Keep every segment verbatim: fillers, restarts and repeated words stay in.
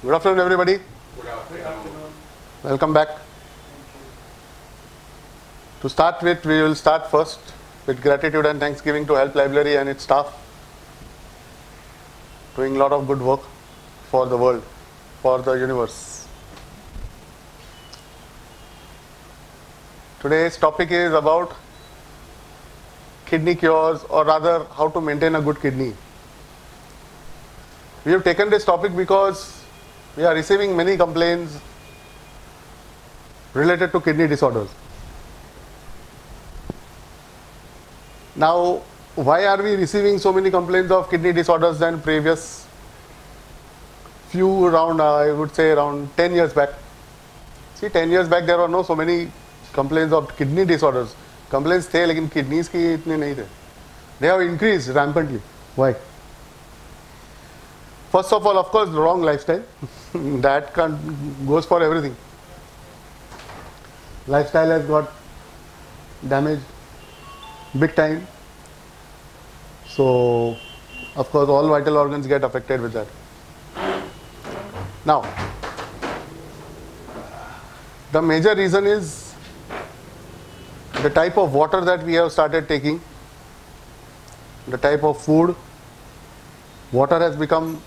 Good afternoon, everybody. Good afternoon. Welcome back. To start with, we will start first with gratitude and thanksgiving to Help Library and its staff, doing a lot of good work for the world, for the universe. Today's topic is about kidney cures, or rather how to maintain a good kidney. We have taken this topic because we are receiving many complaints related to kidney disorders. Now, why are we receiving so many complaints of kidney disorders than previous few around, uh, I would say around ten years back? See, ten years back there were no so many complaints of kidney disorders. Complaints थे लेकिन kidneys की इतने नहीं थे. They have increased rampantly. Why? First of all, of course, wrong lifestyle. That can't, goes for everything. Lifestyle has got damaged big time. So, of course, all vital organs get affected with that. Now, the major reason is the type of water that we have started taking, the type of food. Water has become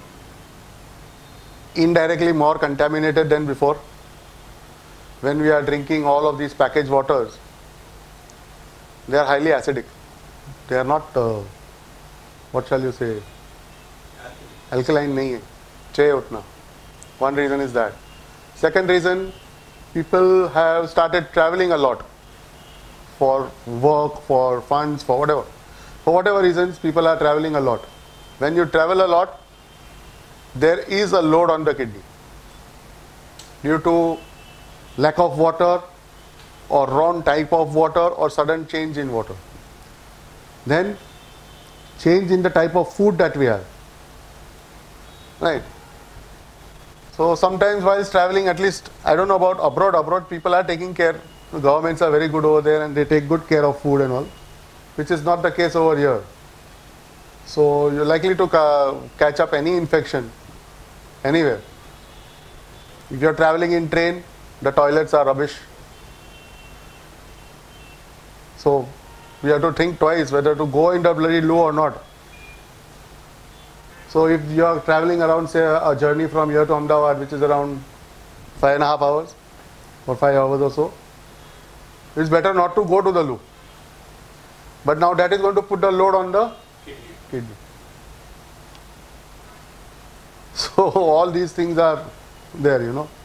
indirectly more contaminated than before. When we are drinking all of these packaged waters, they are highly acidic. They are not, uh, what shall you say, alkaline nahi hai, chahiye utna. One reason is that. Second reason, people have started traveling a lot for work, for funds, for whatever. For whatever reasons, people are traveling a lot. When you travel a lot, there is a load on the kidney due to lack of water or wrong type of water or sudden change in water. Then change in the type of food that we have. Right. So sometimes whilst traveling, at least I don't know about abroad, abroad people are taking care. The governments are very good over there and they take good care of food and all, which is not the case over here. So you're likely to ca catch up any infection anywhere. If you're traveling in train, the toilets are rubbish. So we have to think twice whether to go in the bloody loo or not. So if you are traveling around, say, a journey from here to Ahmedabad, which is around five and a half hours or five hours or so, it's better not to go to the loo. But now that is going to put the load on the kidney. So all these things are there, you know.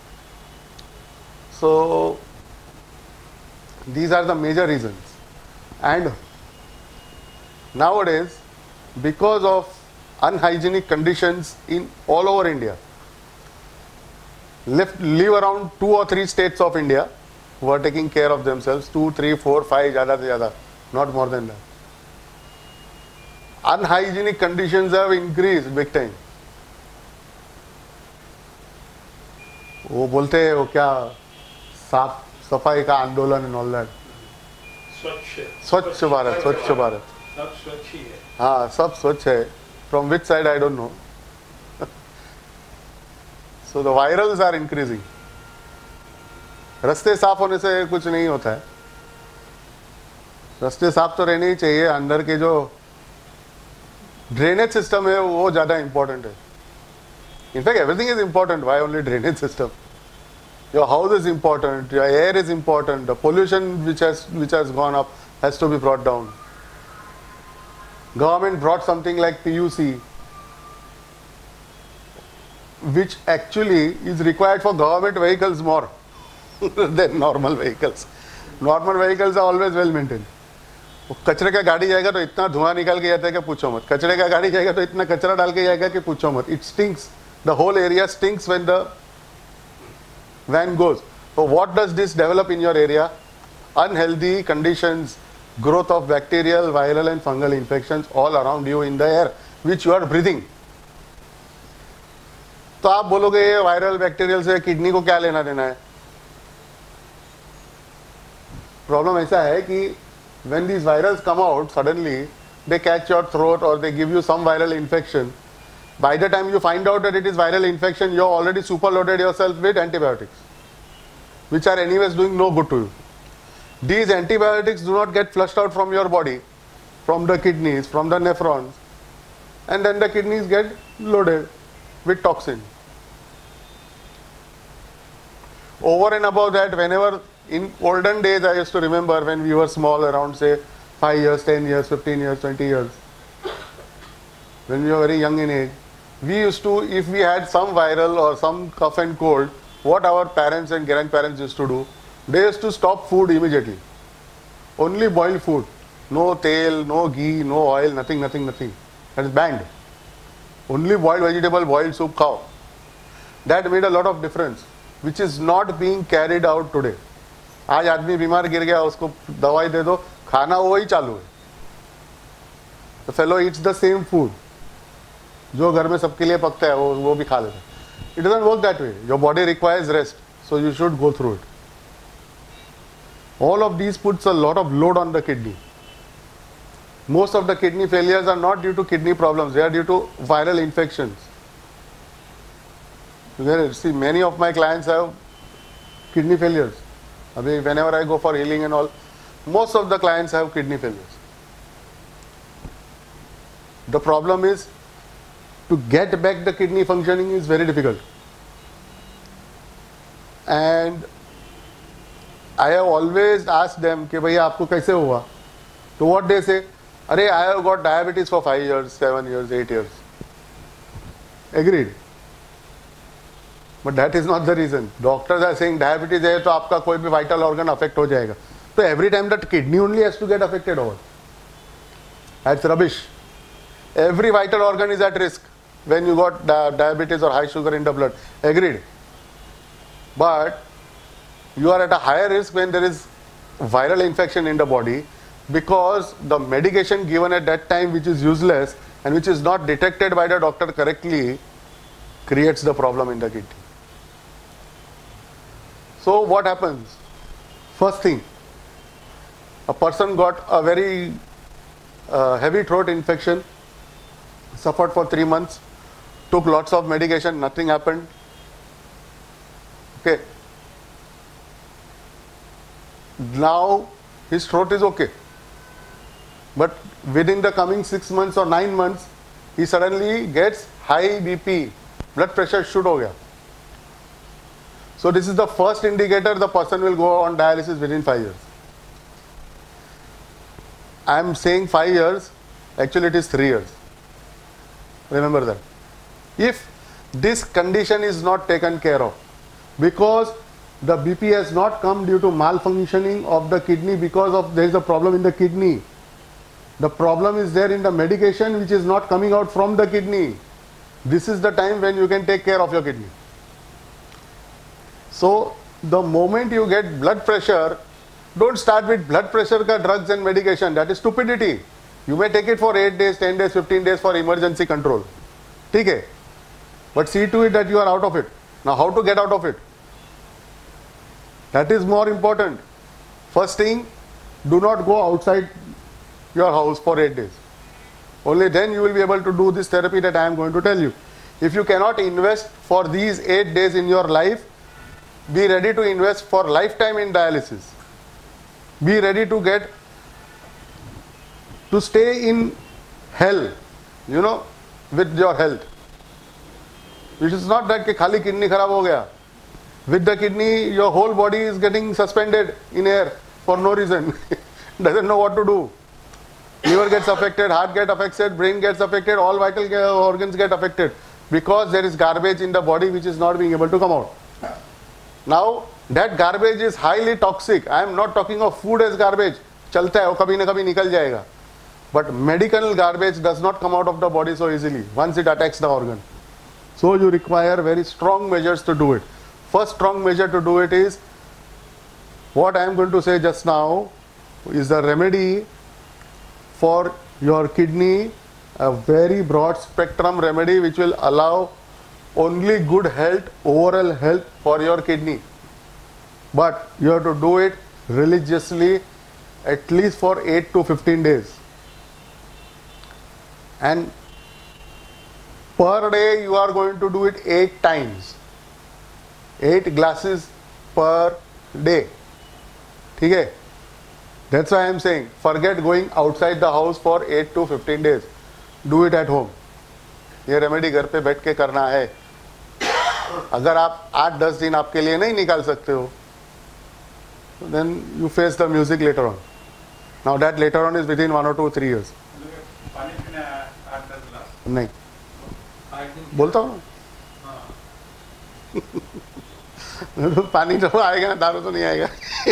So these are the major reasons. And nowadays, because of unhygienic conditions in all over India, live, live around two or three states of India who are taking care of themselves, two, three, four, five, jada se jada, not more than that. Unhygienic conditions have increased big time. वो बोलते हैं वो क्या साफ सफाई का आंदोलन and all that. स्वच्छ स्वच्छ भारत, स्वच्छ भारत. सब स्वच्छ ही है. हाँ, सब स्वच्छ है. From which side I don't know. So the virals are increasing. रास्ते साफ होने से कुछ नहीं होता है. रास्ते साफ तो रहने ही चाहिए. अंदर के जो ड्रेनेज सिस्टम है वो ज़्यादा इम्पोर्टेंट है. In fact, everything is important. Why only drainage system? Your house is important. Your air is important. The pollution which has which has gone up has to be brought down. Government brought something like P U C, which actually is required for government vehicles more than normal vehicles. Normal vehicles are always well maintained. कचरे का गाड़ी जाएगा तो इतना धुआं निकाल के जाता है कि पूछो मत. कचरे का गाड़ी जाएगा तो इतना कचरा डाल के जाएगा कि पूछो मत. It stinks. The whole area stinks when the van goes. So what does this develop in your area? Unhealthy conditions, growth of bacterial, viral and fungal infections all around you in the air which you are breathing. तो आप बोलोगे ये viral bacterial से kidney को क्या लेना देना है? प्रॉब्लम ऐसा है कि when these virals come out suddenly, they catch your throat or they give you some viral infection, By the time you find out that it is viral infection, you have already superloaded yourself with antibiotics, which are anyways doing no good to you. These antibiotics do not get flushed out from your body, from the kidneys, from the nephrons, and then the kidneys get loaded with toxin. Over and above that, whenever in olden days, I used to remember when we were small, around say five years, ten years, fifteen years, twenty years, when we were very young in age, we used to, if we had some viral or some cough and cold, what our parents and grandparents used to do, they used to stop food immediately. Only boiled food. No tail, no ghee, no oil, nothing, nothing, nothing. That is banned. Only boiled vegetable, boiled soup, cow. That made a lot of difference, which is not being carried out today. आज आदमी बीमार गिर गया, उसको दवाई दे दो, खाना वही चालू है. The fellow eats the same food. जो घर में सबके लिए पकता है, वो वो भी खा लेता है. It doesn't work that way. Your body requires rest, so you should go through it. All of these puts a lot of load on the kidney. Most of the kidney failures are not due to kidney problems, they are due to viral infections. See, many of my clients have kidney failures. I mean, whenever I go for healing and all, most of the clients have kidney failures. The problem is, to get back the kidney functioning is very difficult. And I have always asked them, कि भैया आपको कैसे हुआ? So what they say, अरे I have got diabetes for five years, seven years, eight years. Agreed. But that is not the reason. Doctors are saying diabetes है तो आपका कोई भी vital organ affect हो जाएगा. So every time that kidney only has to get affected or what? That's rubbish. Every vital organ is at risk when you got di diabetes or high sugar in the blood. Agreed. But you are at a higher risk when there is viral infection in the body, because the medication given at that time, which is useless and which is not detected by the doctor correctly, creates the problem in the kidney. So what happens? First thing, a person got a very uh, heavy throat infection, suffered for three months, took lots of medication, nothing happened. Okay. Now his throat is okay. But within the coming six months or nine months, he suddenly gets high B P, blood pressure shoot ho gaya. So this is the first indicator the person will go on dialysis within five years. I am saying five years, actually it is three years. Remember that. If this condition is not taken care of, because the B P has not come due to malfunctioning of the kidney, because of there is a problem in the kidney. The problem is there in the medication which is not coming out from the kidney. This is the time when you can take care of your kidney. So the moment you get blood pressure, don't start with blood pressure ka drugs and medication. That is stupidity. You may take it for eight days, ten days, fifteen days for emergency control. Okay? But see to it that you are out of it. Now how to get out of it? That is more important. First thing, do not go outside your house for eight days. Only then you will be able to do this therapy that I am going to tell you. If you cannot invest for these eight days in your life, be ready to invest for lifetime in dialysis. Be ready to get, to stay in hell, you know, with your health. It is not that कि खाली kidney खराब हो गया. With the kidney, your whole body is getting suspended in air for no reason. Doesn't know what to do. Liver gets affected, heart gets affected, brain gets affected, all vital organs get affected, because there is garbage in the body which is not being able to come out. Now, that garbage is highly toxic. I am not talking of food as garbage. चलता है वो कभी ना कभी निकल जाएगा. But medical garbage does not come out of the body so easily once it attacks the organ. So you require very strong measures to do it. First strong measure to do it is, what I am going to say just now is a remedy for your kidney, a very broad spectrum remedy which will allow only good health, overall health for your kidney. But you have to do it religiously at least for eight to fifteen days. And Per day you are going to do it eight times. Eight glasses per day. Okay? That's why I am saying, forget going outside the house for eight to fifteen days. Do it at home. ये remedy घर पे बैठ के करना है. अगर आप आठ दस दिन आपके लिए नहीं निकाल सकते हो, then you face the music later on. Now that later on is within one or two, three years. नहीं बोलता हूँ ना. पानी तो आएगा ना, दारू तो नहीं आएगा.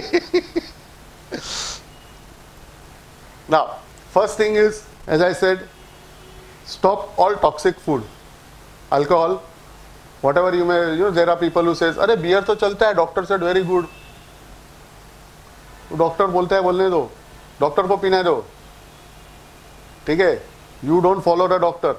Now, first thing is, as I said, stop all toxic food, alcohol, whatever you may. You know, there are people who says, अरे beer तो चलता है, doctor said very good. Doctor बोलता है बोलने दो, डॉक्टर को पीने दो. ठीक है? You don't follow the doctor.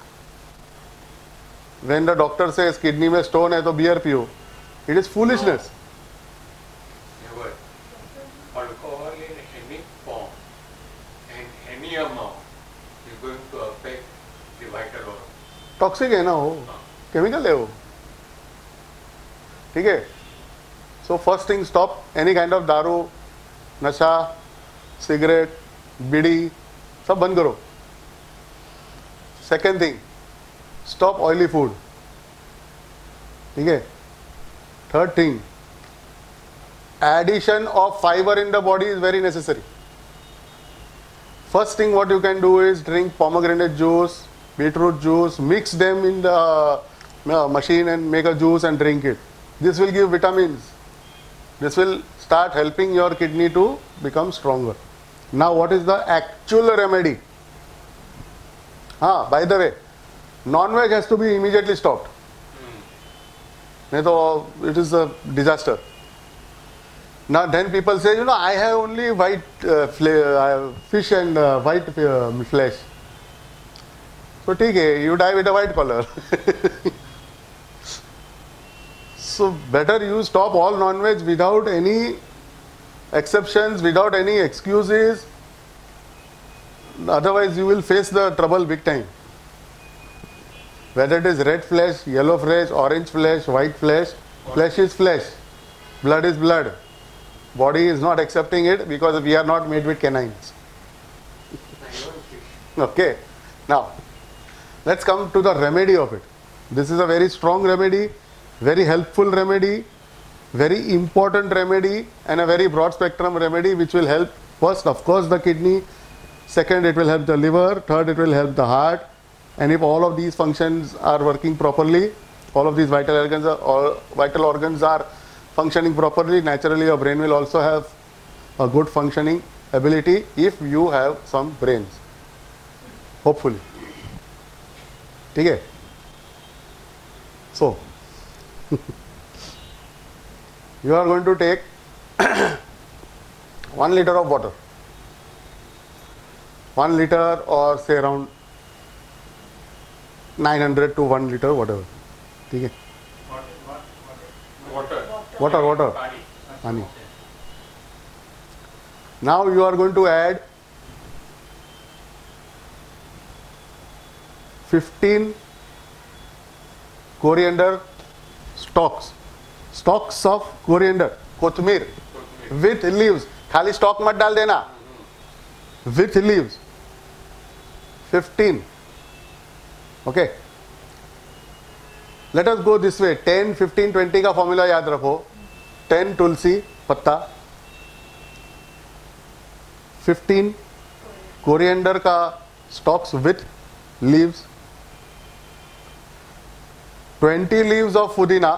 When the doctor says kidney में stone है तो beer पियो, it is foolishness. Never. Alcohol in any form and any amount is going to affect the vital organ. Toxic है ना वो, chemical है वो. ठीक है? So first thing, stop any kind of दारू, नशा, सिगरेट, बीड़ी, सब बंद करो. Second thing, stop oily food. ठीक है? Third thing, addition of fiber in the body is very necessary. First thing what you can do is drink pomegranate juice, beetroot juice, mix them in the uh, machine and make a juice and drink it. This will give vitamins. This will start helping your kidney to become stronger. Now what is the actual remedy? Ah, by the way, non-veg has to be immediately stopped. नहीं तो it is a disaster. Now then people say, you know, I have only white uh, uh, fish and uh, white uh, flesh. So ठीक है, you die with a white color. So better you stop all non-veg without any exceptions, without any excuses. Otherwise you will face the trouble big time. Whether it is red flesh, yellow flesh, orange flesh, white flesh, flesh is flesh, blood is blood. Body is not accepting it because we are not made with canines. Okay. Now, let's come to the remedy of it. This is a very strong remedy, very helpful remedy, very important remedy, and a very broad spectrum remedy which will help first, of course, the kidney. Second, it will help the liver. Third, it will help the heart. And if all of these functions are working properly, all of these vital organs are, all vital organs are functioning properly, naturally your brain will also have a good functioning ability if you have some brains. Hopefully. Okay? So, you are going to take one liter of water. One liter or say around nine hundred to one liter, whatever. Okay? Water. Water, water. Pani. Now you are going to add fifteen coriander stalks. Stalks of coriander, kothmir, with leaves. खाली stalk मत डाल देना. With leaves. fifteen. Okay. Let us go this way. ten, fifteen, twenty का formula याद रखो. ten tulsi पत्ता, fifteen coriander का stalks with leaves, twenty leaves of पुदीना,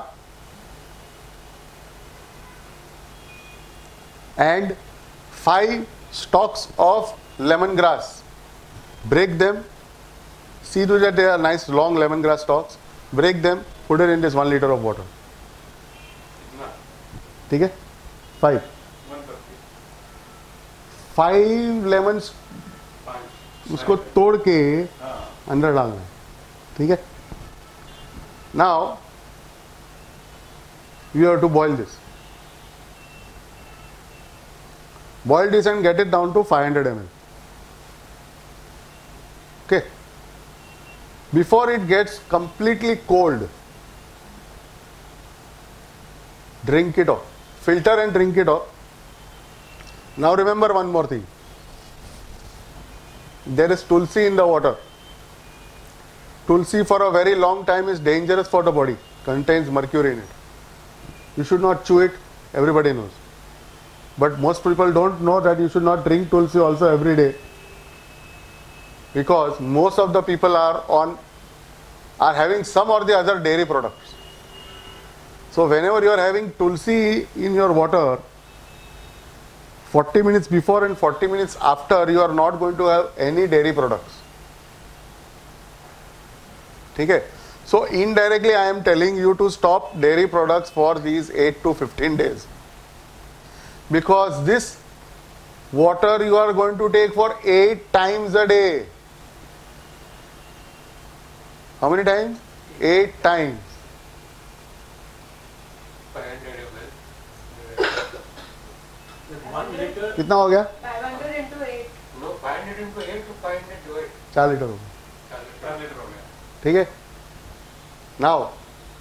and five stalks of lemongrass. Break them. See to that they are nice long lemongrass stalks. Break them. Put it in this one liter of water. ठीक है? Five. Five lemons. उसको तोड़ के अंदर डालना है. ठीक है? Now you have to boil this. Boil this and get it down to five hundred milliliters. Okay. before it gets completely cold, drink it off. Filter and drink it off. Now remember one more thing. There is tulsi in the water. Tulsi for a very long time is dangerous for the body. Contains mercury in it. You should not chew it. Everybody knows. But most people don't know that you should not drink tulsi also every day. Because most of the people are on are having some or the other dairy products. So whenever you are having tulsi in your water, forty minutes before and forty minutes after, you are not going to have any dairy products. Okay? So indirectly I am telling you to stop dairy products for these eight to fifteen days. Because this water you are going to take for eight times a day. How many times? eight times. five hundred milliliters. One liter. कितना हो गया? five hundred into eight. No, five hundred into eight to five hundred divide. चार litre हो गया. चार litre हो गया. ठीक है? Now,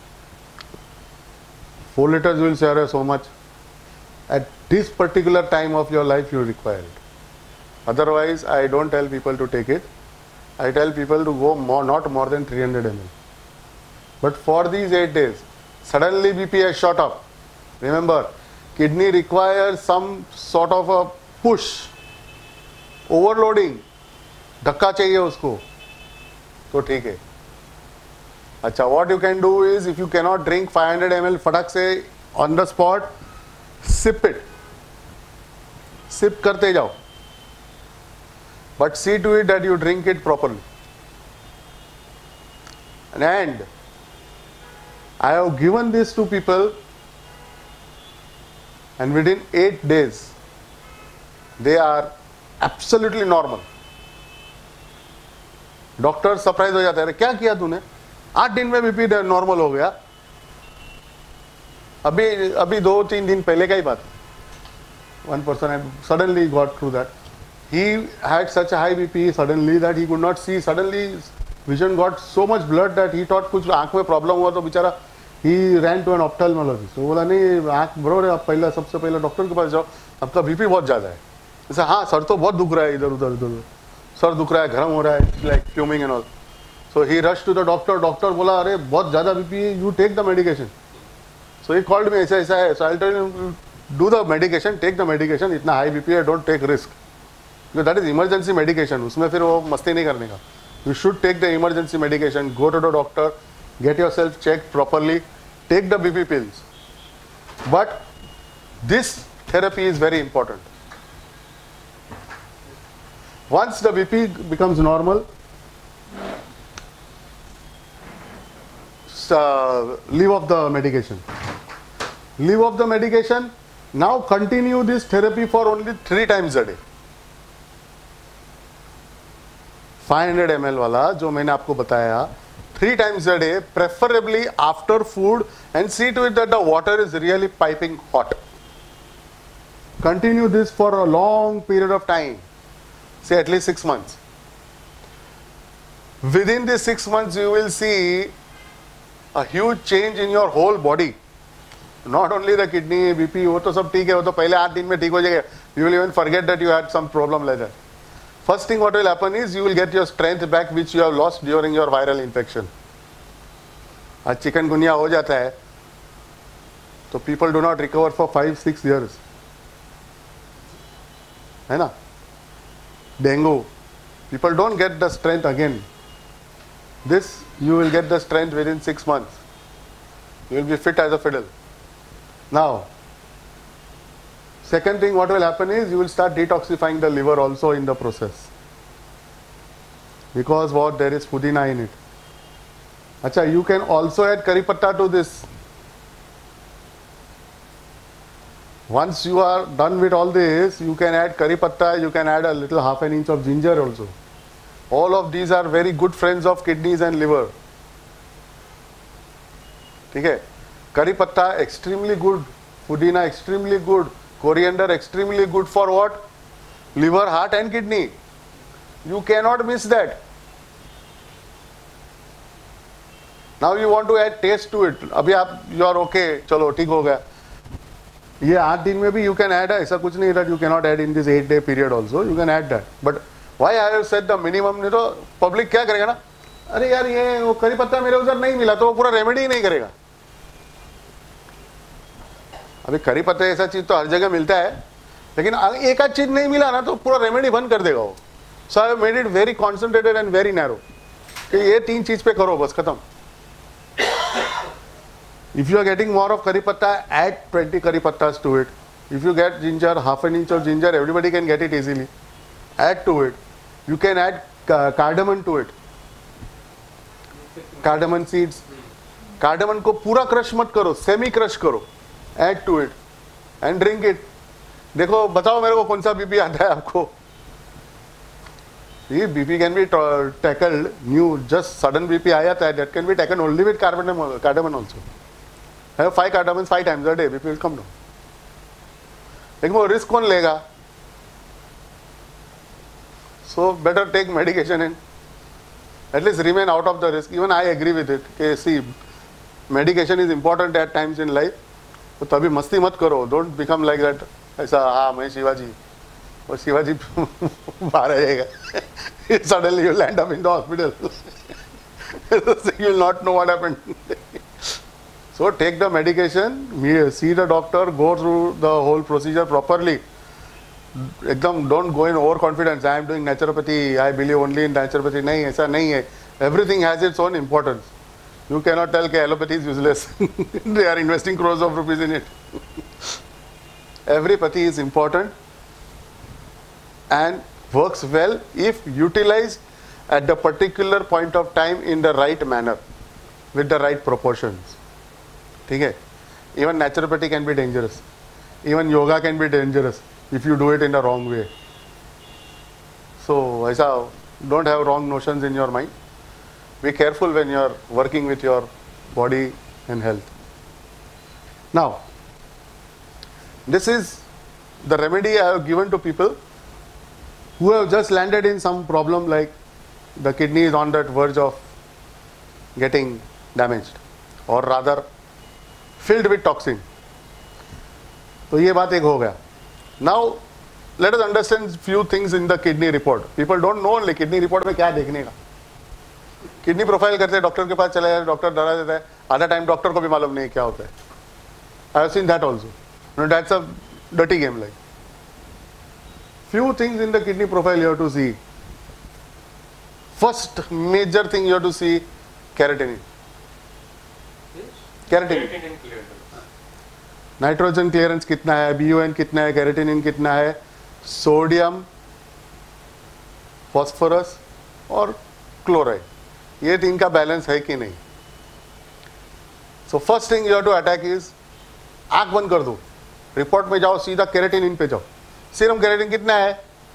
four liters will share so much. At this particular time of your life, you require it. Otherwise, I don't tell people to take it. I tell people to go more, not more than three hundred milliliters. But for these eight days, suddenly B P has shot up. Remember, kidney requires some sort of a push, overloading. धक्का चाहिए उसको, तो ठीक है. अच्छा, what you can do is, if you cannot drink five hundred milliliters फटक से on the spot, sip it. Sip करते जाओ. But see to it that you drink it properly. And I have given this to people, and within eight days, they are absolutely normal. Doctor surprise हो जाते हैं, क्या किया तूने? आठ दिन में बीपी नॉर्मल हो गया. अभी अभी दो तीन दिन पहले का ही बात. One person had suddenly got through that. He had such a high B P suddenly that he could not see. Suddenly vision got so much blood that he thought कुछ आँख में प्रॉब्लम हुआ, तो बेचारा he ran to an ophthalmologist. तो बोला नहीं, आँख बरोबर है, आप पहला सबसे पहले डॉक्टर के पास जाओ, आपका बीपी बहुत ज़्यादा है. ऐसा हाँ सर, तो बहुत दुख रहा है, इधर उधर इधर सर दुख रहा है, गर्म हो रहा है, लाइक फ्यूमिंग एंड ऑल. So he rush to the doctor. Doctor बोला अरे बहुत ज़्यादा बीपी है, you take the medication. So he called me, ऐसा ऐसा है. So I tell you do the medication, take the medication. इतना हाई बीपी है, don't take risk. That is emergency medication. उसमें फिर वो मस्ती नहीं करने का. You should take the emergency medication. Go to the doctor, gate yourself check properly, take the BP pills. But this therapy is very important. Once the B P becomes normal, uh, leave off the medication. Leave off the medication. Now continue this therapy for only three times a day. five hundred milliliters वाला जो मैंने आपको बताया, three times a day, preferably after food, and see to it that the water is really piping hot. Continue this for a long period of time. Say at least six months. Within these six months, you will see a huge change in your whole body. Not only the kidney, B P, वो तो सब ठीक है, वो तो पहले आठ दिन में ठीक हो जाएगा. You will even forget that you had some problem like that. First thing what will happen is you will get your strength back which you have lost during your viral infection. आज chikungunya हो जाता है, तो people do not recover for five, six years. है ना? Dengue, people don't get the strength again. This, you will get the strength within six months. You will be fit as a fiddle. Now, second thing what will happen is you will start detoxifying the liver also in the process. Because what? There is pudina in it. Acha, you can also add curry patta to this. Once you are done with all this, you can add curry patta, you can add a little half an inch of ginger also. All of these are very good friends of kidneys and liver. Okay? Curry patta extremely good, pudina extremely good, coriander extremely good for what? Liver, heart and kidney. You cannot miss that. Now you want to add taste to it. अभी आप you are okay, चलो ठीक हो गया. ये आठ दिन में भी you can add, ऐसा कुछ नहीं that you cannot add in this eight day period also, you can add that. But why I have said the minimum, नहीं तो public क्या करेगा ना, अरे यार ये वो करी पत्ता मेरे उधर नहीं मिला तो वो पूरा रेमेडी ही नहीं करेगा. अभी करी पत्ता ऐसा चीज तो हर जगह मिलता है, लेकिन एक आध चीज नहीं मिला ना तो पूरा रेमेडी बंद कर देगा वो. So I have made it very concentrated and very narrow कि ये तीन चीज पे करो बस खत्म. If you are getting more of curry patta, add twenty curry pattas to it. If you get ginger, half an inch of ginger, everybody can get it easily. Add to it. You can add uh, cardamom to it. Cardamom seeds. Cardamom को पूरा crush मत करो, semi crush करो. Add to it and drink it. देखो बताओ मेरे को कौन सा बीपी आता है आपको. ये BP can be tackled. New just sudden BP आया था, that can be taken only with cardamom, cardamom also. Have five cardamoms five times a day, B P will come down. लेकिन वो रिस्क कौन लेगा? So better take medication and at least remain out of the risk. Even I agree with it. कि see, medication is important at times in life. तो तभी मस्ती मत करो. Don't become like that. ऐसा हाँ मैं शिवाजी, और शिवाजी बाहर आ जाएगा. Suddenly you land up in the hospital. You will not know what happened. So take the medication, see the doctor, go through the whole procedure properly. एकदम don't go in overconfidence. I am doing naturopathy. I believe only in naturopathy. नहीं ऐसा नहीं है. Everything has its own importance. You cannot tell कि allopathy is useless. They are investing crores of rupees in it. Every pathy is important and works well if utilized at the particular point of time in the right manner with the right proportions. ठीक है. Even naturopathy can be dangerous. Even yoga can be dangerous if you do it in the wrong way. So ऐसा don't have wrong notions in your mind. Be careful when you are working with your body and health. Now, this is the remedy I have given to people who have just landed in some problem, like the kidney is on that verge of getting damaged or rather filled with toxin. तो ये बात एक हो गया. Now let us understand few things in the kidney report. People don't know only kidney report में क्या देखने का. किडनी प्रोफाइल करते हैं, डॉक्टर के पास चले जाए, डॉक्टर डरा देता है, आधा टाइम डॉक्टर को भी मालूम नहीं क्या होता है. I have seen that also. That's a dirty game. Like few things in the kidney profile you have to see. First major thing you have to see, creatinine. Creatinine. Nitrogen clearance कितना है, B O N कितना है, कैरेटिनिन कितना है, sodium, phosphorus और chloride, ये तीन का बैलेंस है कि नहीं. So first thing you have to attack is, आंख बंद कर दो, रिपोर्ट में जाओ, सीधा कैरेटिनिन पे जाओ. सीरम कैरेटिन कितना है?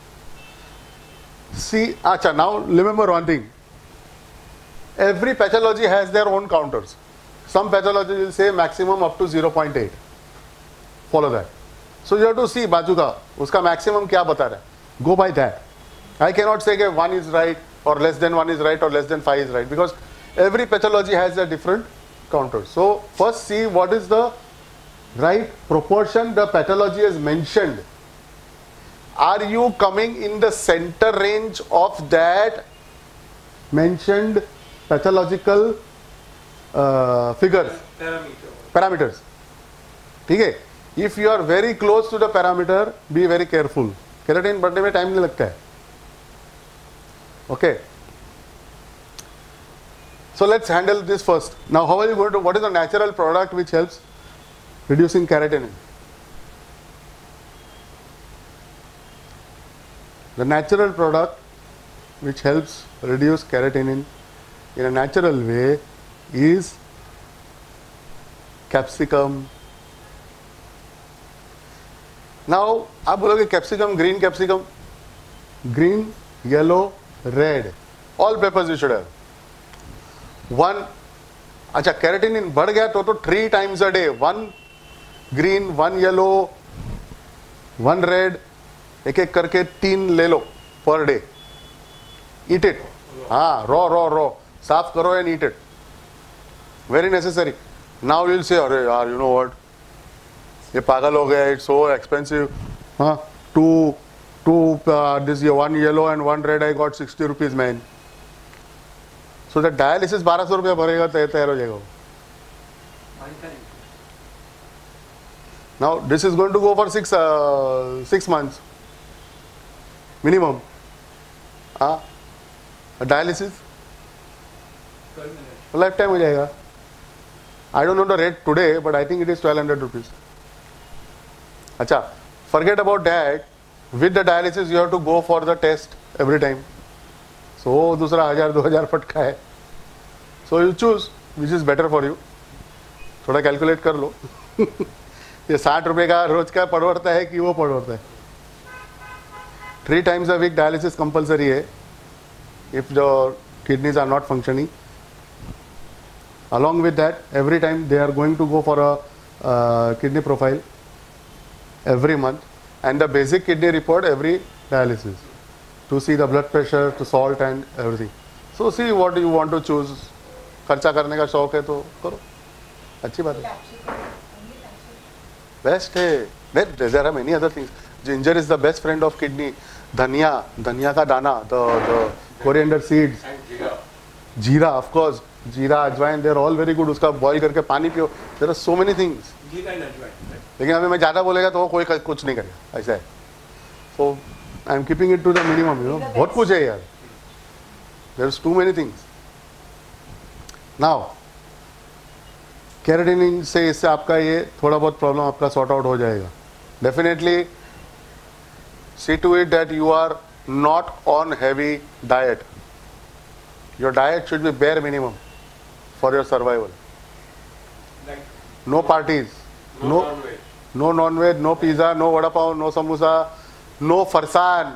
सी अच्छा, now remember one thing, every pathology has their own counters. Some pathology will say maximum up to zero point eight. Follow that. So you have to see बाजू का उसका मैक्सिमम क्या बता रहा है. Go by that. I can not say कि one is right or less than one is right or less than five is right, because every pathology has a different counter. So first see what is the right proportion the pathology has mentioned. Are you coming in the center range of that mentioned pathological uh, figures, Parameter. parameters? ठीक है. If you are very close to the parameter, be very careful. Keratin बढ़ने में time नहीं लगता है. Okay, so let's handle this first. Now how are you going to, what is the natural product which helps reducing creatinine? The natural product which helps reduce creatinine in a natural way is capsicum. Now आप बोलोगे capsicum, green capsicum, green, yellow, red, all peppers you should have. One, अच्छा कैरेटिनिन बढ़ गया तो तो three times a day, one green, one yellow, one red, एक एक करके तीन ले लो पर डे. Eat it. हाँ, रॉ रॉ रॉ साफ करो and eat it. very necessary. Now you will say, अरे यार, you know what, ये पागल हो गया, it's so expensive. Huh? Two, two, uh, this one yellow and one red, I got sixty rupees, man. So the dialysis बारह सौ रुपया भरेगा तो तैयार हो जाएगा. Now this is going to go for six uh, six months minimum. Ah, a dialysis lifetime हो जाएगा. I don't know the rate today, but I think it is twelve hundred rupees. अच्छा, forget about that. With the dialysis, you have to go for the test every time. So दूसरा हजार दो हजार फटका है. So you choose which is better for you. थोड़ा calculate कर लो. ये साठ रुपए का रोज का पड़ता है कि वो पड़ता है. Three times a week dialysis compulsory है. If the kidneys are not functioning. Along with that, every time they are going to go for a uh, kidney profile every month, and the basic kidney report every dialysis to see the blood pressure, to salt and everything. So see what you want to choose. खर्चा करने का शौक है तो करो, अच्छी बात है. Best है. There, there are many other things. Ginger is the best friend of kidney. धनिया, धनिया का दाना, the the coriander seeds. And jeera. Jeera, of course. Jeera, ajwain, they are all very good. उसका boil करके पानी पियो. There are so many things. Jeera and ajwain. लेकिन अभी मैं ज़्यादा बोलेगा तो वो कोई कुछ नहीं करेगा, ऐसा है. So I am keeping it to the minimum. You know, बहुत कुछ है यार. There's too many things. Now, keratin से इससे आपका ये थोड़ा बहुत प्रॉब्लम आपका सॉर्ट आउट हो जाएगा. Definitely see to it that you are not on heavy diet. Your diet should be bare minimum for your survival. Like No parties, no, no non-veg. no non-veg, no pizza, no vada pav, no samosa, no farsan.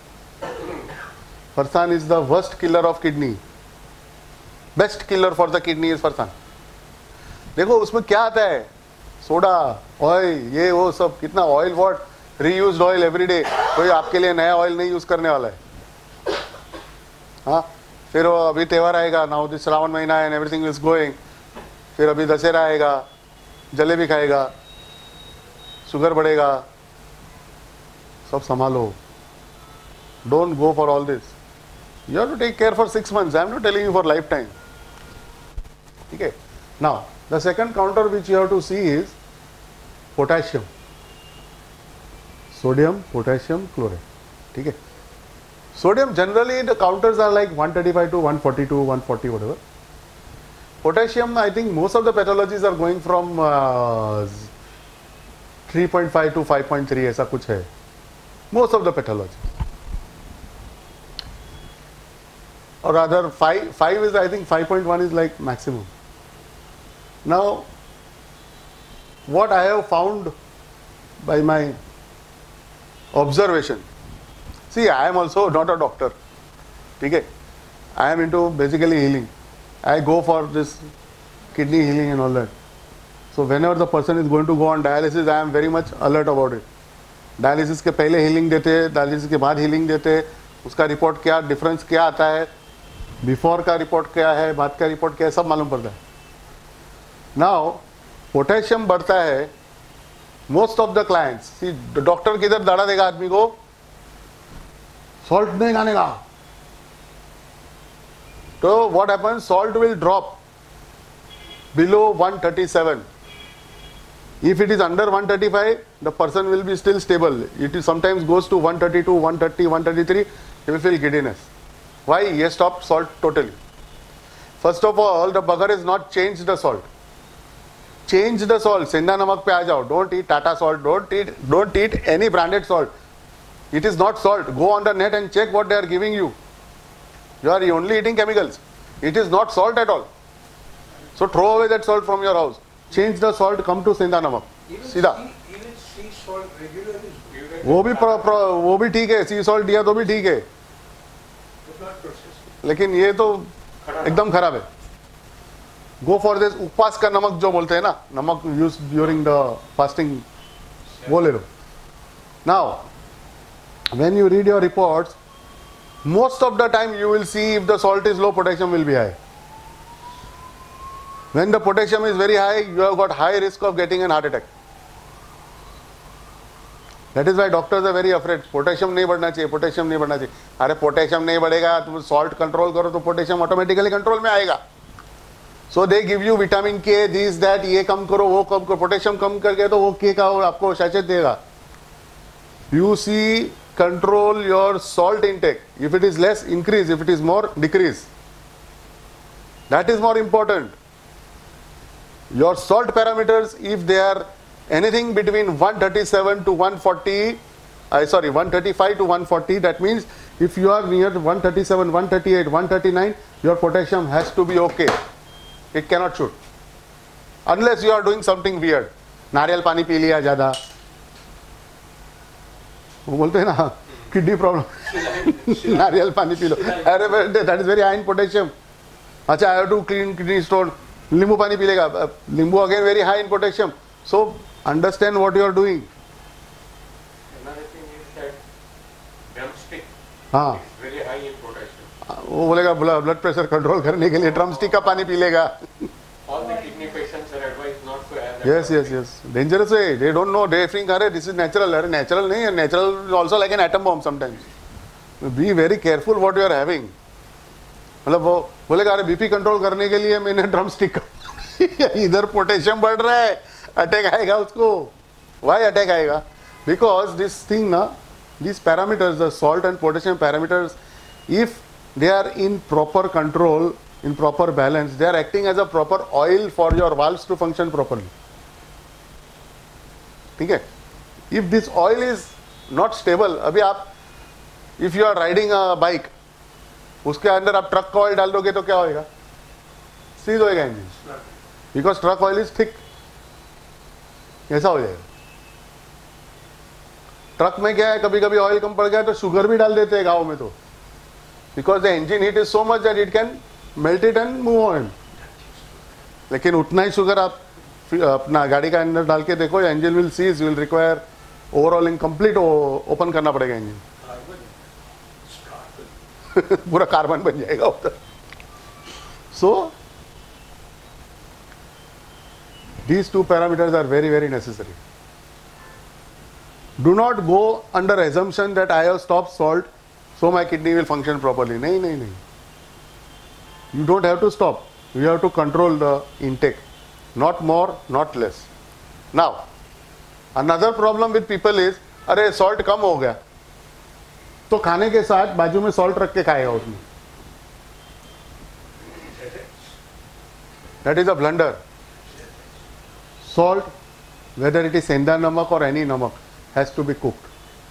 Farsan is the worst killer of kidney. Best killer for the kidney is farsan. देखो उसमें क्या आता है, soda, oil, ये वो सब. कितना oil, what reused oil every day. कोई आपके लिए नया ऑयल नहीं यूज करने वाला है. हाँ, फिर वो अभी त्यौहार आएगा, नाउ दिस श्रावण महीना एंड एवरीथिंग इज गोइंग. फिर अभी दशहरा आएगा, जलेबी खाएगा, शुगर बढ़ेगा, सब संभालो. Don't go for all this. You have to take care for six months. I am not telling you for lifetime. ठीक है. Now the second counter which you have to see is potassium. Sodium, potassium, chloride. ठीक है. Sodium, generally the counters are like one thirty-five to one forty-two, one forty, whatever. Potassium, I think most of the pathologies are going from uh, three point five to five point three, ऐसा कुछ है. Most of the pathology. Or rather, five, five is, I think five point one is like maximum. Now, what I have found by my observation. See, I am also not a doctor. Okay? I am into basically healing. I go for this kidney healing and all that. So whenever the person is going to go on dialysis, I am very much alert about it. Dialysis के पहले healing देते, dialysis के बाद healing देते, उसका report क्या, difference क्या आता है, before का report क्या है, बाद का report क्या है, सब मालूम पड़ता है. Now, potassium बढ़ता है, most of the clients, see, doctor किधर दाड़ा देगा आदमी को, salt नहीं खाने का. So what happens? Salt will drop below one thirty-seven. If it is under one thirty-five, the person will be still stable. It is sometimes goes to one thirty-two, one thirty, one thirty-three. He will feel giddiness. Why? He has stopped salt totally. First of all, the bugger is not changed the salt. Change the salt. Senda namak pe aa jao. Don't eat Tata salt. Don't eat. Don't eat any branded salt. It is not salt. Go on the net and check what they are giving you. You are only eating chemicals. It is not salt at all. So throw away that salt from your house. Change the salt. Come to Senda namak. सीधा. Even sea salt regularly is given. वो भी pro, pro, वो भी ठीक है. सी salt दिया तो भी ठीक है. It's not processed. लेकिन ये तो एकदम खराब है. Go for this उपवास का नमक जो बोलते हैं ना, नमक यूज ड्यूरिंग द फास्टिंग, वो ले लो. Now, when you read your reports, most of the time you will see if the salt is low, potassium will be high. When the potassium is very high, you have got high risk of getting an heart attack. That is why doctors are very afraid. Potassium नहीं बढ़ना चाहिए, potassium नहीं बढ़ना चाहिए. अरे potassium नहीं बढ़ेगा, तुम salt control करो तो potassium automatically control में आएगा. So they give you vitamin K, this that, ये कम करो, वो कम करो, potassium कम करके तो वो K का आपको sachet देगा. You see, control your salt intake. If it is less, increase. If it is more, decrease. That is more important. Your salt parameters, if they are anything between one thirty-seven to one forty, uh, sorry, one thirty-five to one forty, that means if you are near one thirty-seven, one thirty-eight, one thirty-nine, your potassium has to be okay. It cannot shoot. Unless you are doing something weird. नारियल पानी P लिया ज़्यादा. वो बोलते हैं ना, kidney problem, नारियल पानी पी लो. अरे that is very high in potassium. अच्छा, I have to clean kidney stone. नींबू पानी पी लेगा. नींबू again very high in potassium. So understand what you are doing. Another thing is that drumstick हाँ. is very high in potassium. वो बोलेगा blood pressure control करने के लिए ड्रम स्टिक का पानी पी लेगा. All the kidney patients are advised not to have that. Yes, yes, yes. Dangerous way. They don't know. They think, अरे this is natural. अरे natural नहीं है. Natural is also like an atom bomb sometimes. Be very careful what you are having. मतलब वो बोलेगा अरे BP control करने के लिए मैंने ड्रम स्टिक इधर पोटेशियम बढ़ रहा है, अटैक आएगा उसको. Why अटैक आएगा? Because this thing ना, these parameters, the salt and potassium parameters, if they are in proper control, in proper balance, they are acting as a proper oil for your valves to function properly. ठीक है? If this oil is not stable, अभी आप, if you are riding a bike, उसके अंदर आप truck का oil डाल दोगे तो क्या होएगा? सीज होएगा engine. Because truck oil is thick. ऐसा हो जाएगा. ट्रक में क्या है, कभी कभी ऑयल कम पड़ गया तो शुगर भी डाल देते हैं गाँव में तो. Because the engine heat is so much that it can melt it and move on. लेकिन उतना ही शुगर आप अपना गाड़ी का अंदर डाल के देखो, engine will seize, will require overhaul in complete open करना पड़ेगा इंजन. पूरा कार्बन बन जाएगा उधर. सो these two parameters are very very necessary. Do not go under assumption that I have stopped salt so my kidney will function properly. नहीं नहीं नहीं. You don't have to stop. You have to control the intake. Not more, not less. Now, another problem with people is, अरे salt कम हो गया तो खाने के साथ बाजू में salt रख के खाएगा उसमें. That is a blunder. Salt, whether it is सेंधा नमक or any नमक, has to be cooked.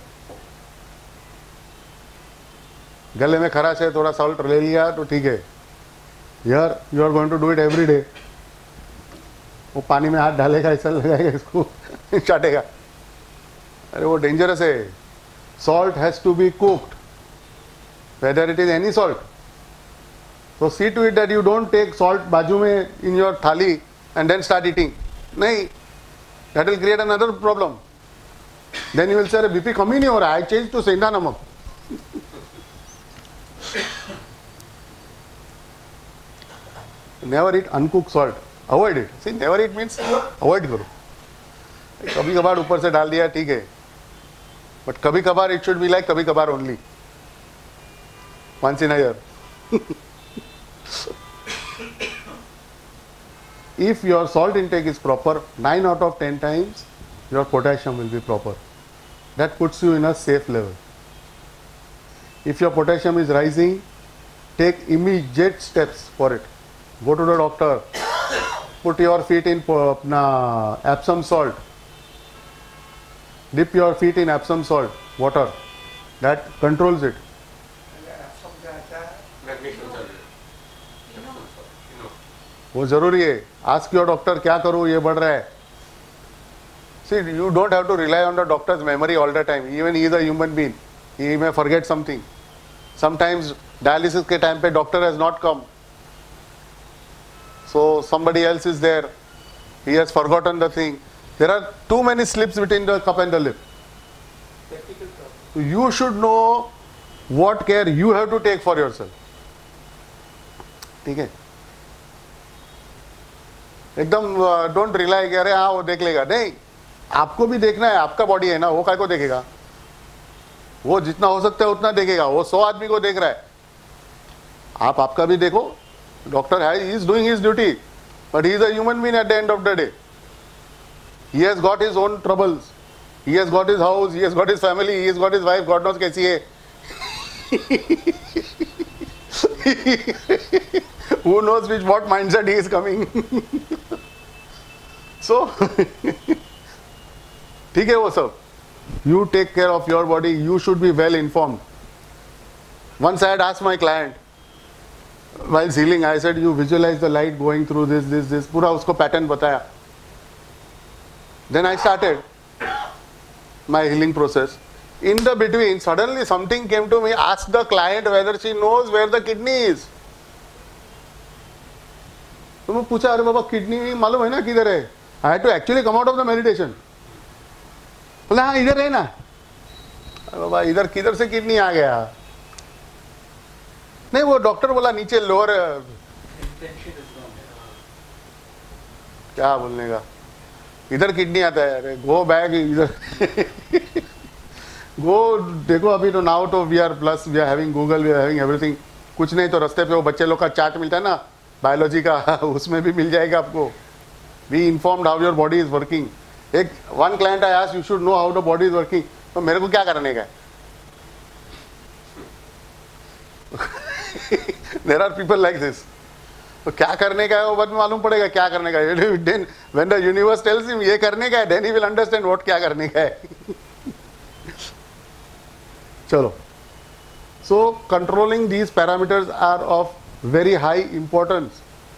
गले में खराश है, थोड़ा salt ले लिया तो ठीक है. Here you are going to do it every day. वो पानी में हाथ डालेगा, ऐसा लगाएगा इसको चाटेगा. अरे वो डेंजरस है. Salt has to be cooked, whether it is any salt. So see to it that you don't take salt बाजू में in your थाली and then start eating. नहीं, that will create another problem. Then you will say, B P कम ही नहीं हो रहा, I changed to सेंधा नमक. Never eat uncooked salt. Avoid it. See, never eat means avoid करो. कभी कभार ऊपर से डाल दिया ठीक है, but कभी कभार it should be like कभी कभार only. Once in a year. If your salt intake is proper, nine out of ten times your potassium will be proper. That puts you in a safe level. If your potassium is rising, take immediate steps for it. Go to the doctor. Put your feet in uh, Epsom salt. Dip your feet in Epsom salt water. That controls it. वो जरूरी है. Ask your doctor क्या करूँ, ये बढ़ रहा है. See, you don't have to rely on the doctor's memory all the time. Even he is a human being. He may forget something. Sometimes dialysis के time पे doctor has not come. So somebody else is there. He has forgotten the thing. There are too many slips between the cup and the lip. So you should know what care you have to take for yourself. ठीक है. एकदम don't rely कि अरे हाँ वो देख लेगा, नहीं, आपको भी देखना है, आपका बॉडी है ना, वो काय को देखेगा, वो जितना हो सकता है उतना देखेगा, वो सौ आदमी को देख रहा है, आप आपका भी देखो, डॉक्टर है, he is doing his duty, but he is a human being at the end of the day, he has got his own troubles, he has got his house, he has got his family, he has got his wife, God knows कैसी है, who knows which what mindset he is coming. So ठीक है वो सब, you take care of your body, you should be well informed. Once I had asked my client while healing, I said you visualize the light going through this this this, पूरा उसको pattern बताया. Then I started my healing process. In the between, suddenly something came to me, ask the client whether she knows where the kidney is. तो मैं पूछा, अरे बाबा kidney मालूम है ना किधर है? I had to actually come out of the meditation. बोला हाँ इधर है ना. अरे बाबा इधर किधर से किडनी आ गया? नहीं वो डॉक्टर बोला नीचे लोअर. क्या बोलने का, इधर किडनी आता है, अरे गो बैग इधर. गो देखो अभी तो नाउ तो we are plus, we are having Google, we are having everything. कुछ नहीं तो रास्ते पे वो बच्चे लोग का चार्ट मिलता है ना बायोलॉजी का, उसमें भी मिल जाएगा आपको. Be informed how your body is working. एक one client I asked you should know how the body is working. तो मेरे को क्या करने का है? There are people like this. तो क्या करने का है वो बाद में मालूम पड़ेगा क्या करने का है. Then when the universe tells him ये करने का है, then he will understand what क्या करने का है. चलो, so controlling these parameters are of very high importance.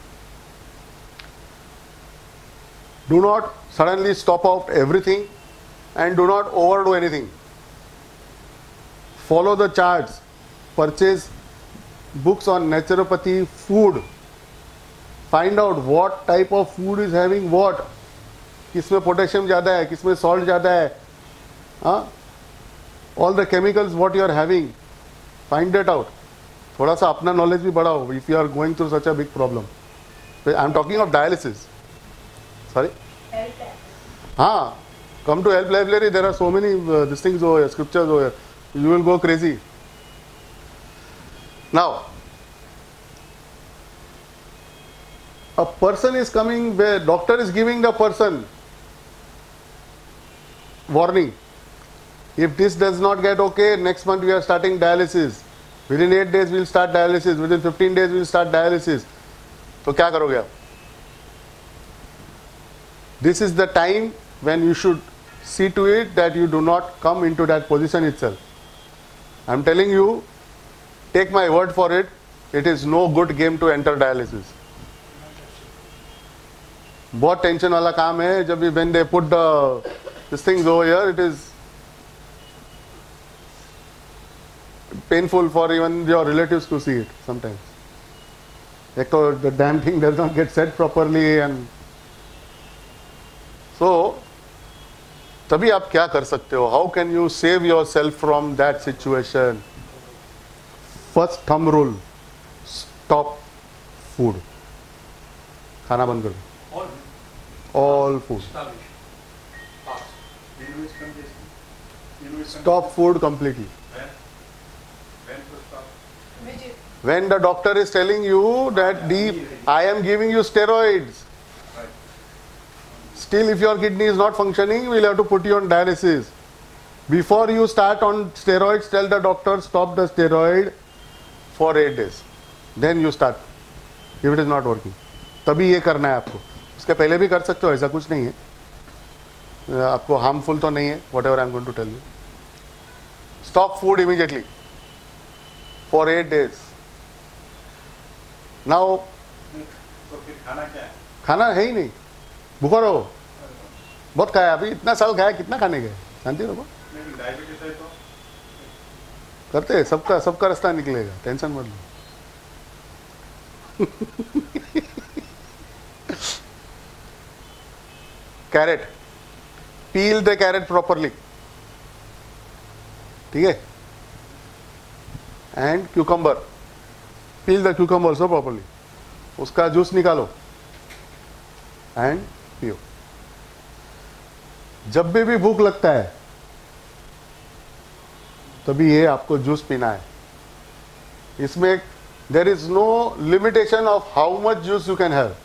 Do not suddenly stop out everything and do not overdo anything. Follow the charts. Purchase books on naturopathy food. Find out what type of food is having what. किसमें potassium ज़्यादा है, किसमें salt ज़्यादा है, हाँ, all the chemicals what you are having. Find that out. थोड़ा सा अपना नॉलेज भी बढ़ाओ if you are going through such a big problem. I am talking of dialysis. Sorry. हाँ. Come to Help Library, there are so many uh, these things over here, scriptures over here. You will go crazy. Now, a person is coming where doctor is giving the person warning. If this does not get okay, next month we are starting dialysis. Within eight days we will start dialysis. Within fifteen days we will start dialysis. तो क्या करोगे आप? This is the time when you should see to it that you do not come into that position itself. I am telling you, take my word for it, it is no good game to enter dialysis. बहुत tension वाला काम है. जब भी when they put the these things over here, it is painful for even your relatives to see it sometimes. एक तो the damn thing does not get set properly and so तभी आप क्या कर सकते हो? How can you save yourself from that situation? First thumb rule, stop food. खाना बंद करो. All food. Stop food completely. When the doctor is telling you that deep, I am giving you steroids. Still, if your kidney is not functioning, we will have to put you on dialysis. Before you start on steroids, tell the doctor stop the steroid for eight days. Then you start. If it is not working, तभी ये करना है आपको. उसके पहले भी कर सकते हो, ऐसा कुछ नहीं है. आपको harmful तो नहीं है. Whatever I am going to tell you. Stop food immediately for eight days. Now, खाना क्या है? खाना है ही नहीं. भूखा रहो. बहुत खाया अभी, इतना साल खाया, कितना खाने गए? शांति रहो. करते सबका सबका रास्ता निकलेगा, टेंशन मत लो. Carrot, peel the carrot properly. ठीक है. And cucumber, peel the cucumber also properly. उसका जूस निकालो. एंड पियो। जब भी भी भूख लगता है तभी ये आपको जूस पीना है। इसमें there is no limitation of how much juice you can have,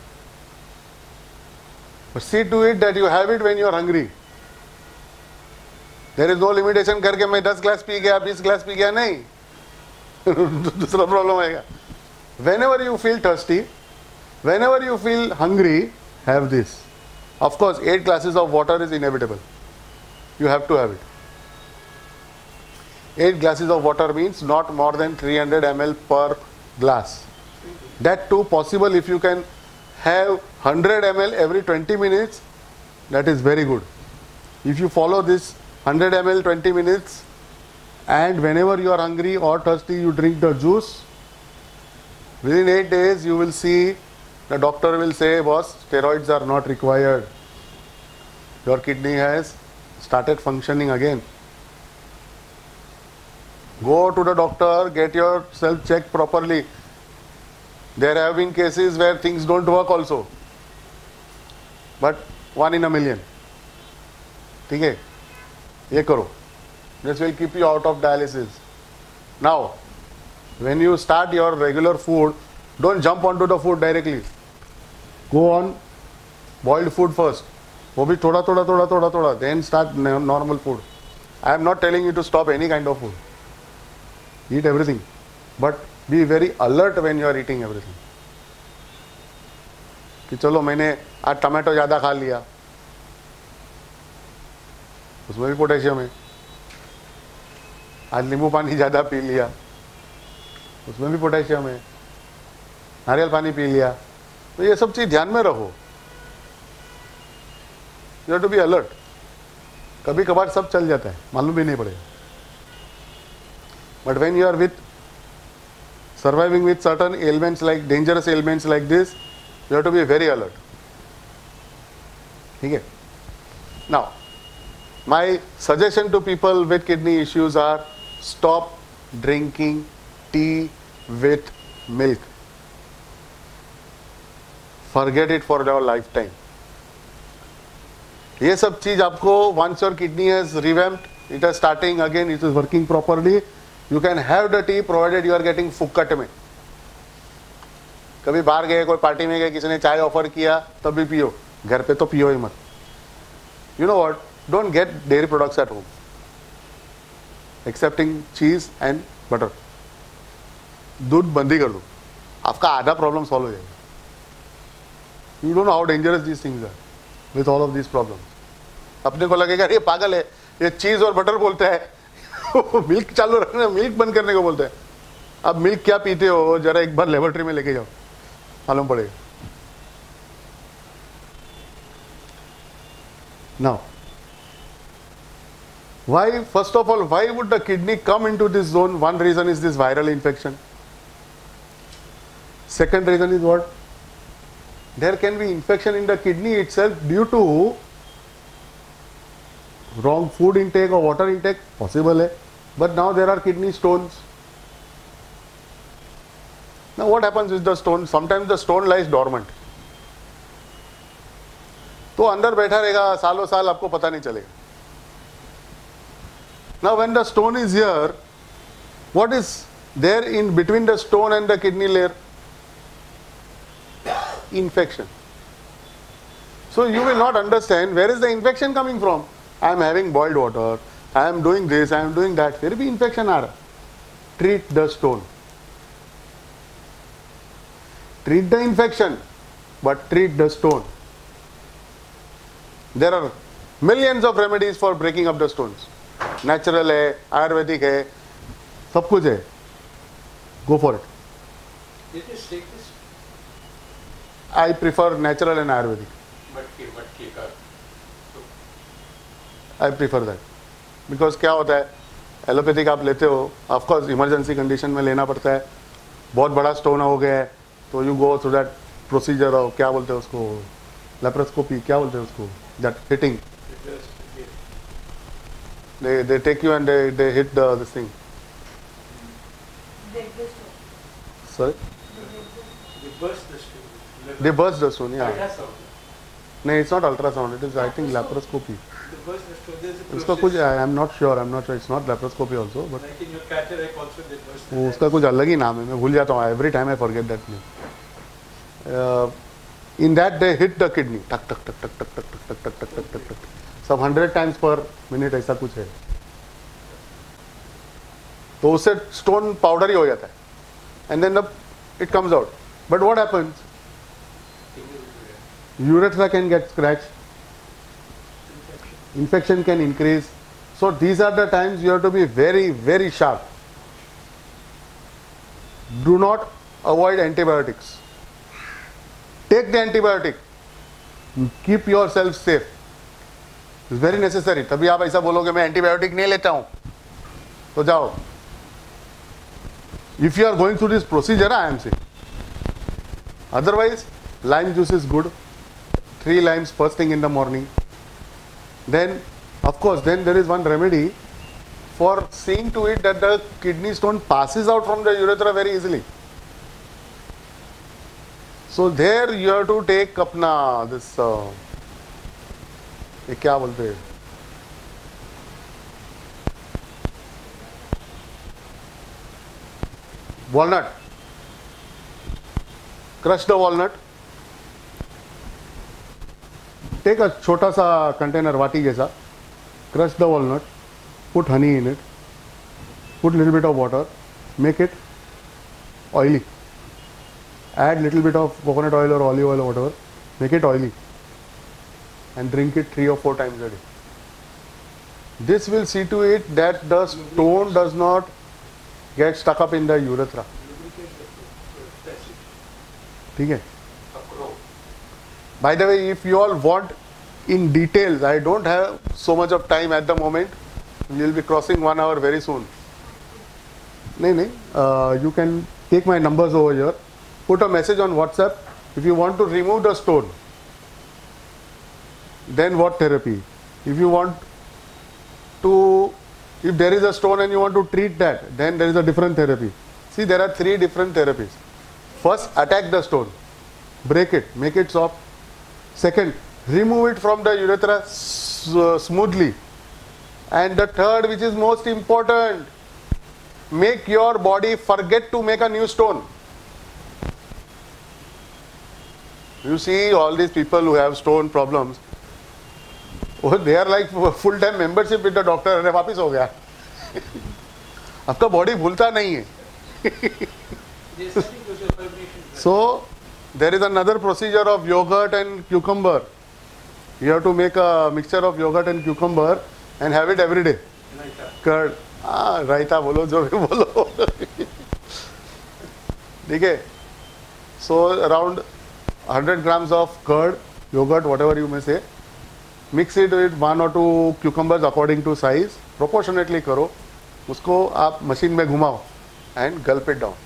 but see to it that you have it when you are hungry. There is no limitation करके मैं दस ग्लास पी गया, बीस ग्लास पी गया, नहीं। दूसरा problem आएगा। Whenever you feel thirsty, whenever you feel hungry, have this. Of course, eight glasses of water is inevitable. You have to have it. Eight glasses of water means not more than three hundred milliliters per glass. That too possible if you can have one hundred milliliters every twenty minutes. That is very good. If you follow this one hundred milliliters twenty minutes, and whenever you are hungry or thirsty, you drink the juice. Within eight days, you will see the doctor will say, boss, steroids are not required. Your kidney has started functioning again. Go to the doctor, get yourself checked properly. There have been cases where things don't work also. But one in a million. ठीक है? ये करो. This will keep you out of dialysis. Now, when you start your regular food, don't jump onto the food directly. Go on boiled food first. वो भी थोड़ा थोड़ा थोड़ा थोड़ा थोड़ा. Then start normal food. I am not telling you to stop any kind of food. Eat everything, but be very alert when you are eating everything. कि चलो मैंने आज टमाटो ज़्यादा खा लिया, उसमें भी पोटेशियम है. आज नींबू पानी ज़्यादा पी लिया, उसमें भी पोटेशियम है. नारियल पानी पी लिया, तो ये सब चीज़ ध्यान में रहो. You have to be alert. कभी कभार सब चल जाता है, मालूम भी नहीं पड़ेगा. But when you are with surviving with certain elements like dangerous elements like this, you have to be very alert. ठीक है. Now my suggestion to people with kidney issues are stop drinking tea with milk. Forget it for your lifetime. ये सब चीज आपको once your kidney has revamped, it is starting again, it is working properly, you can have the tea provided you are getting फुक्कट में. कभी बाहर गए, कोई party में गए, किसी ने चाय ऑफर किया, तब भी पियो. घर पे तो पियो ही मत. You know what? Don't get dairy products at home, excepting cheese and butter. दूध बंद ही कर दो, आपका आधा प्रॉब्लम सॉल्व हो जाएगा. You don't know how dangerous these things are with all of these problems. अपने को लगेगा ये पागल है, ये चीज और बटर बोलता है मिल्क चालू रखना, मिल्क बंद करने को बोलता है. अब मिल्क क्या पीते हो, जरा एक बार लेबोरेटरी में लेके जाओ, मालूम पड़ेगा. Now why, first of all, why would the kidney come into this zone? One reason is this viral infection. Second reason is what? There can be infection in the kidney itself due to wrong food intake or water intake, possible hai. But now there are kidney stones. Now what happens with the stone? Sometimes the stone lies dormant. तो अंदर बैठा रहेगा सालों साल, आपको पता नहीं चलेगा. Now when the stone is here, what is there in between the stone and the kidney layer? Infection. So you will not understand where is the infection coming from. I am having boiled water, I am doing this, I am doing that. फिर भी infection आ रहा. Treat the stone. Treat the infection, but treat the stone. There are millions of remedies for breaking up the stones. Natural है, Ayurvedic है, सब कुछ है. Go for it. It is take this. I prefer natural and Ayurvedic. मटकी मटकी का. I prefer that. Because क्या होता है, एलोपैथिक आप लेते हो, ऑफ कोर्स इमरजेंसी कंडीशन में लेना पड़ता है. बहुत बड़ा स्टोन हो गया है, तो you go through that procedure of, क्या बोलते हैं उसको, लेप्रोस्कोपी, क्या बोलते हैं उसको, that hitting. They they take you and they they hit the this thing. Break the stone. Sorry. They burst the stone. They burst the stone. Yeah. Bypass of नहीं, it's not ultrasound. It is I think laparoscopy. The first stone, there is a उसका process. कुछ I am not sure. I am not sure. It's not laparoscopy also, but Like in your cataract also they burst the वो lens. उसका कुछ अलग ही नाम है. मैं भूल जाता हूँ. Every time I forget that name. Uh, in that they hit the kidney. टक टक टक टक टक टक टक टक टक टक टक टक. सब hundred times per minute ऐसा कुछ है. तो उससे stone powdery हो जाता है. And then the, it comes out. But what happens? Urethra can get scratched. Infection can increase. So these are the times you have to be very, very sharp. Do not avoid antibiotics. Take the antibiotic. Keep yourself safe. It's very necessary. तभी आप ऐसा बोलोगे मैं antibiotic नहीं लेता हूँ तो जाओ. If you are going through this procedure, I am saying. Otherwise, lime juice is good. Three limes first thing in the morning. Then, of course, then there is one remedy for seeing to it that the kidney stone passes out from the urethra very easily. So there you have to take अपना this uh, ये क्या बोलते हैं walnut. Crush the walnut. Take a छोटा सा container वाटी जैसा. Crush the walnut. Put honey in it. Put little bit of water. Make it oily. Add little bit of coconut oil or olive oil or whatever. Make it oily. And drink it three or four times a day. This will see to it that the stone does not get stuck up in the urethra. ठीक है. By the way, if you all want in details, I don't have so much of time at the moment. We will be crossing one hour very soon. नहीं नहीं, uh, you can take my numbers over here. Put a message on WhatsApp if you want to remove the stone. Then what therapy? If you want to, if there is a stone and you want to treat that, then there is a different therapy. See, there are three different therapies. First, attack the stone, break it, make it soft. Second, remove it from the urethra smoothly. And the third, which is most important, make your body forget to make a new stone. You see all these people who have stone problems, oh, they are like full-time membership with the doctor. अरे वापिस हो गया. आपका body भूलता नहीं है. So there is another procedure of yogurt and cucumber. You have to make a mixture of yogurt and cucumber and have it every day. Curd. Ah, raita बोलो जो भी बोलो. ठीक है. So around one hundred grams of curd, yogurt, whatever you may say. Mix it with one or two cucumbers according to size. Proportionately करो. उसको आप machine में घुमाओ and gulp it down.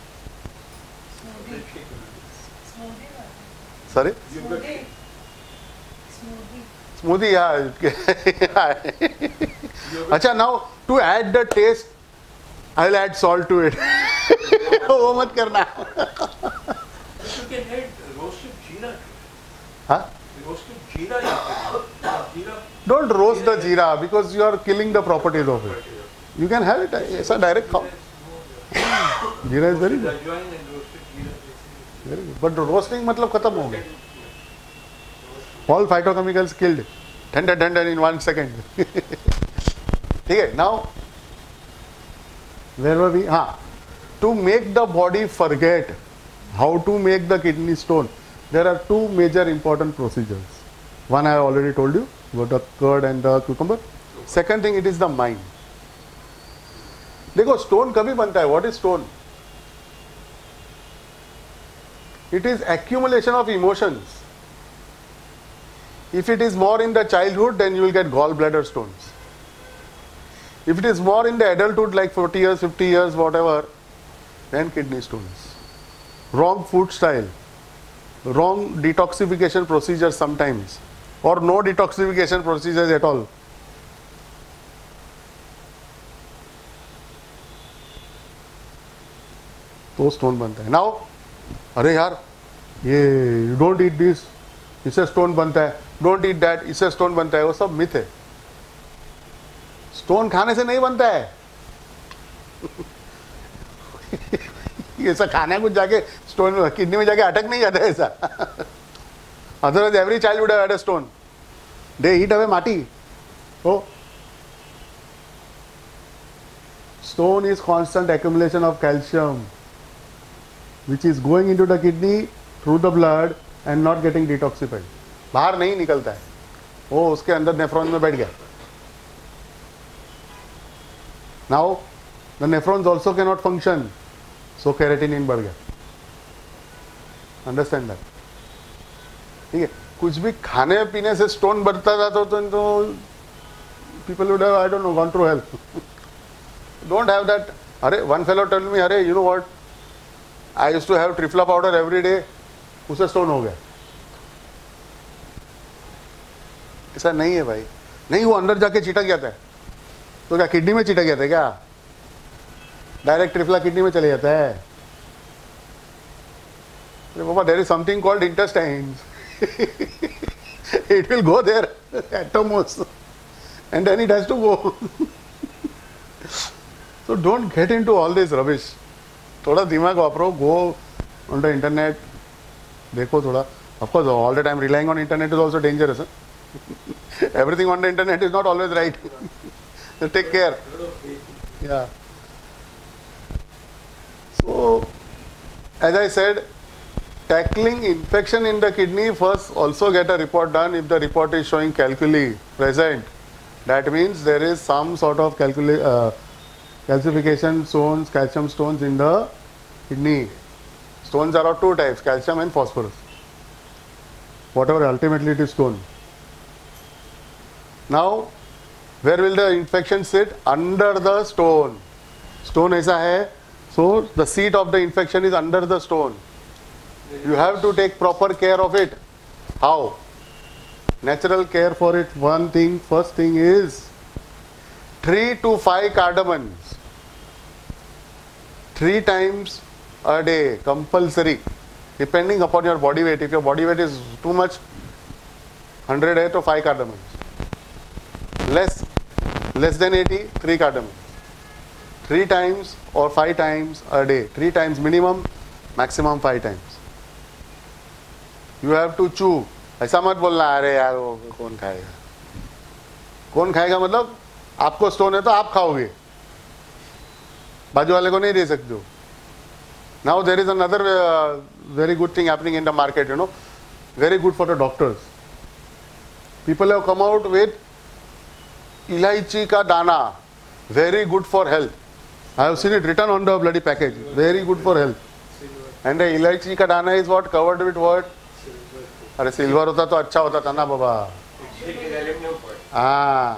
Sorry? Smoothie. Smoothie. Smoothie, yeah. अच्छा, now to add the taste, I'll add salt to it. वो मत करना. You can add roasted jeera. हाँ? Roasted jeera. Jeera. Don't roast the jeera because you are killing the properties of it. You can have it as a direct खाओ. Jeera is very good. Ajwain and roasted jeera. Very good. But roasting मतलब खत्म हो गया. All phytochemicals killed. Tender, tender in one second. ठीक है. Now, where were we? हाँ. To make the body forget how to make the kidney stone, there are two major important procedures. One I have already told you about the curd and the cucumber. Second thing, it is the mind. देखो stone कभी बनता है? What is stone? It is accumulation of emotions. If it is more in the childhood, then you will get gallbladder stones. If it is more in the adulthood, like forty years, fifty years, whatever, then kidney stones. Wrong food style, wrong detoxification procedures sometimes, or no detoxification procedures at all. तो stone बनता है. Now अरे यार ये you don't eat this, इससे stone बनता है, don't eat that, इससे स्टोन बनता है, वो सब मिथ है। स्टोन खाने से नहीं बनता है। ऐसा खाना कुछ जाके स्टोन किडनी में जाके अटक नहीं जाता है ऐसा। Otherwise every child would have had a stone, they eat away माटी। ओ stone is constant accumulation of calcium which is going into the kidney through the blood and not getting detoxified, बाहर नहीं निकलता है, वो उसके अंदर नेफ्रॉन में बैठ गया। now the nephrons also cannot function, so creatinine बढ़ गया। अंडरस्टैंड दैट, ठीक है। कुछ भी खाने पीने से स्टोन बढ़ता जाता तो people would have, I don't know, gone through health. Don't have that. अरे वन फेलो टेल मी, अरे you know what, I used to have triphala powder every day, उसे स्टोन हो गया। ऐसा नहीं है भाई, नहीं, वो अंदर जाके चिटक जाता है। तो क्या किडनी में चिटक जाता है क्या? डायरेक्ट ट्रिफला किडनी में चले जाता है? अरे बाबा, there is something called intestines, it will go there at the most and then it has to go. So don't get into all this rubbish. थोड़ा दिमाग वापरो, go on the internet, देखो थोड़ा. Of course, all the time relying on internet is also dangerous. Huh? Everything on the internet is not always right. So take care. Yeah. So, as I said, tackling infection in the kidney, first also get a report done. If the report is showing calculi present, that means there is some sort of calculi, uh, calcification, stones, calcium stones in the kidney. Stones are of two types, calcium and phosphorus. Whatever, ultimately it is stone. Now, where will the infection sit? Under the stone. Stone ऐसा है, so the seat of the infection is under the stone. You have to take proper care of it. How? Natural care for it. One thing, first thing is three to five cardamoms. Three times a day, compulsory. Depending upon your body weight. If your body weight is too much, one hundred है तो five cardamoms. Less, less than eighty, three cardamoms. Three times or five times a day. Three times minimum, maximum five times. You have to chew. ऐसा मत बोलना अरे यार वो कौन खाएगा, कौन खाएगा मतलब आपको स्टोन है तो आप खाओगे, बाजू वाले को नहीं दे सकते हो. Now there is another uh, very good thing happening in the market, you know, very good for the doctors. People have come out with ilaichi ka dana, very good for health. I have seen it written on the bloody package, very good for health. And the ilaichi ka dana is what, covered with what? अरे silver होता तो अच्छा होता था ना बाबा. हाँ,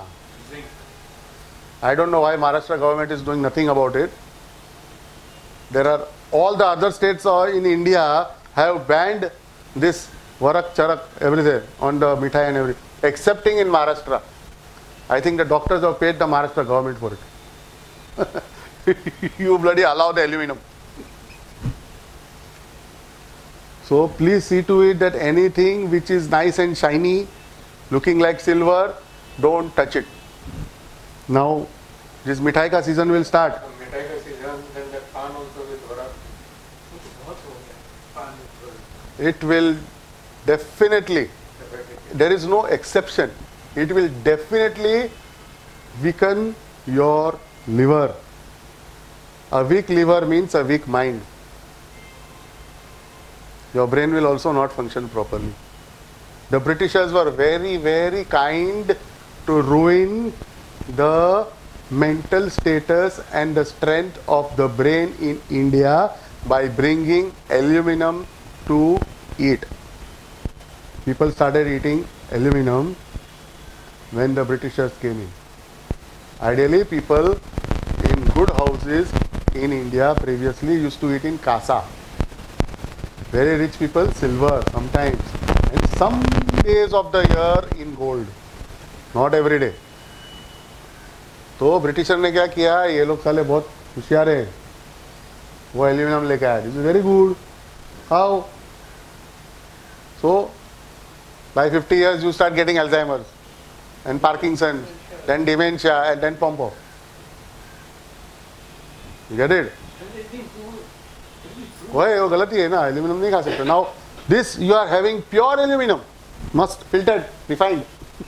I don't know why Maharashtra government is doing nothing about it. There are all the other states in India have banned this varak charak everything on the mithai and everything, excepting in Maharashtra. I think the doctors have paid the Maharashtra government for it. You bloody allow the aluminum. So please see to it that anything which is nice and shiny, looking like silver, don't touch it. Now, this mithai ka season will start. Mithai ka season, then the pan also with varak. It will definitely, there is no exception, it will definitely weaken your liver. A weak liver means a weak mind. Your brain will also not function properly. The Britishers were very, very kind to ruin the mental status and the strength of the brain in India by bringing aluminum to eat. People started eating aluminum when the Britishers came in. Ideally, people in good houses in India previously used to eat in kasa. Very rich people, silver sometimes, and some days of the year in gold, not every day. तो Britisher ने क्या किया, ये लोग साले बहुत होशियार है, वो एल्यूमिनियम लेके आया. This is very good. How? So By fifty years, you start getting Alzheimer's and Parkinson's, then dementia, and then pump off. You get it? वही वो गलती है ना, aluminum नहीं खा सकते. Now this you are having pure aluminum, must filtered, refined.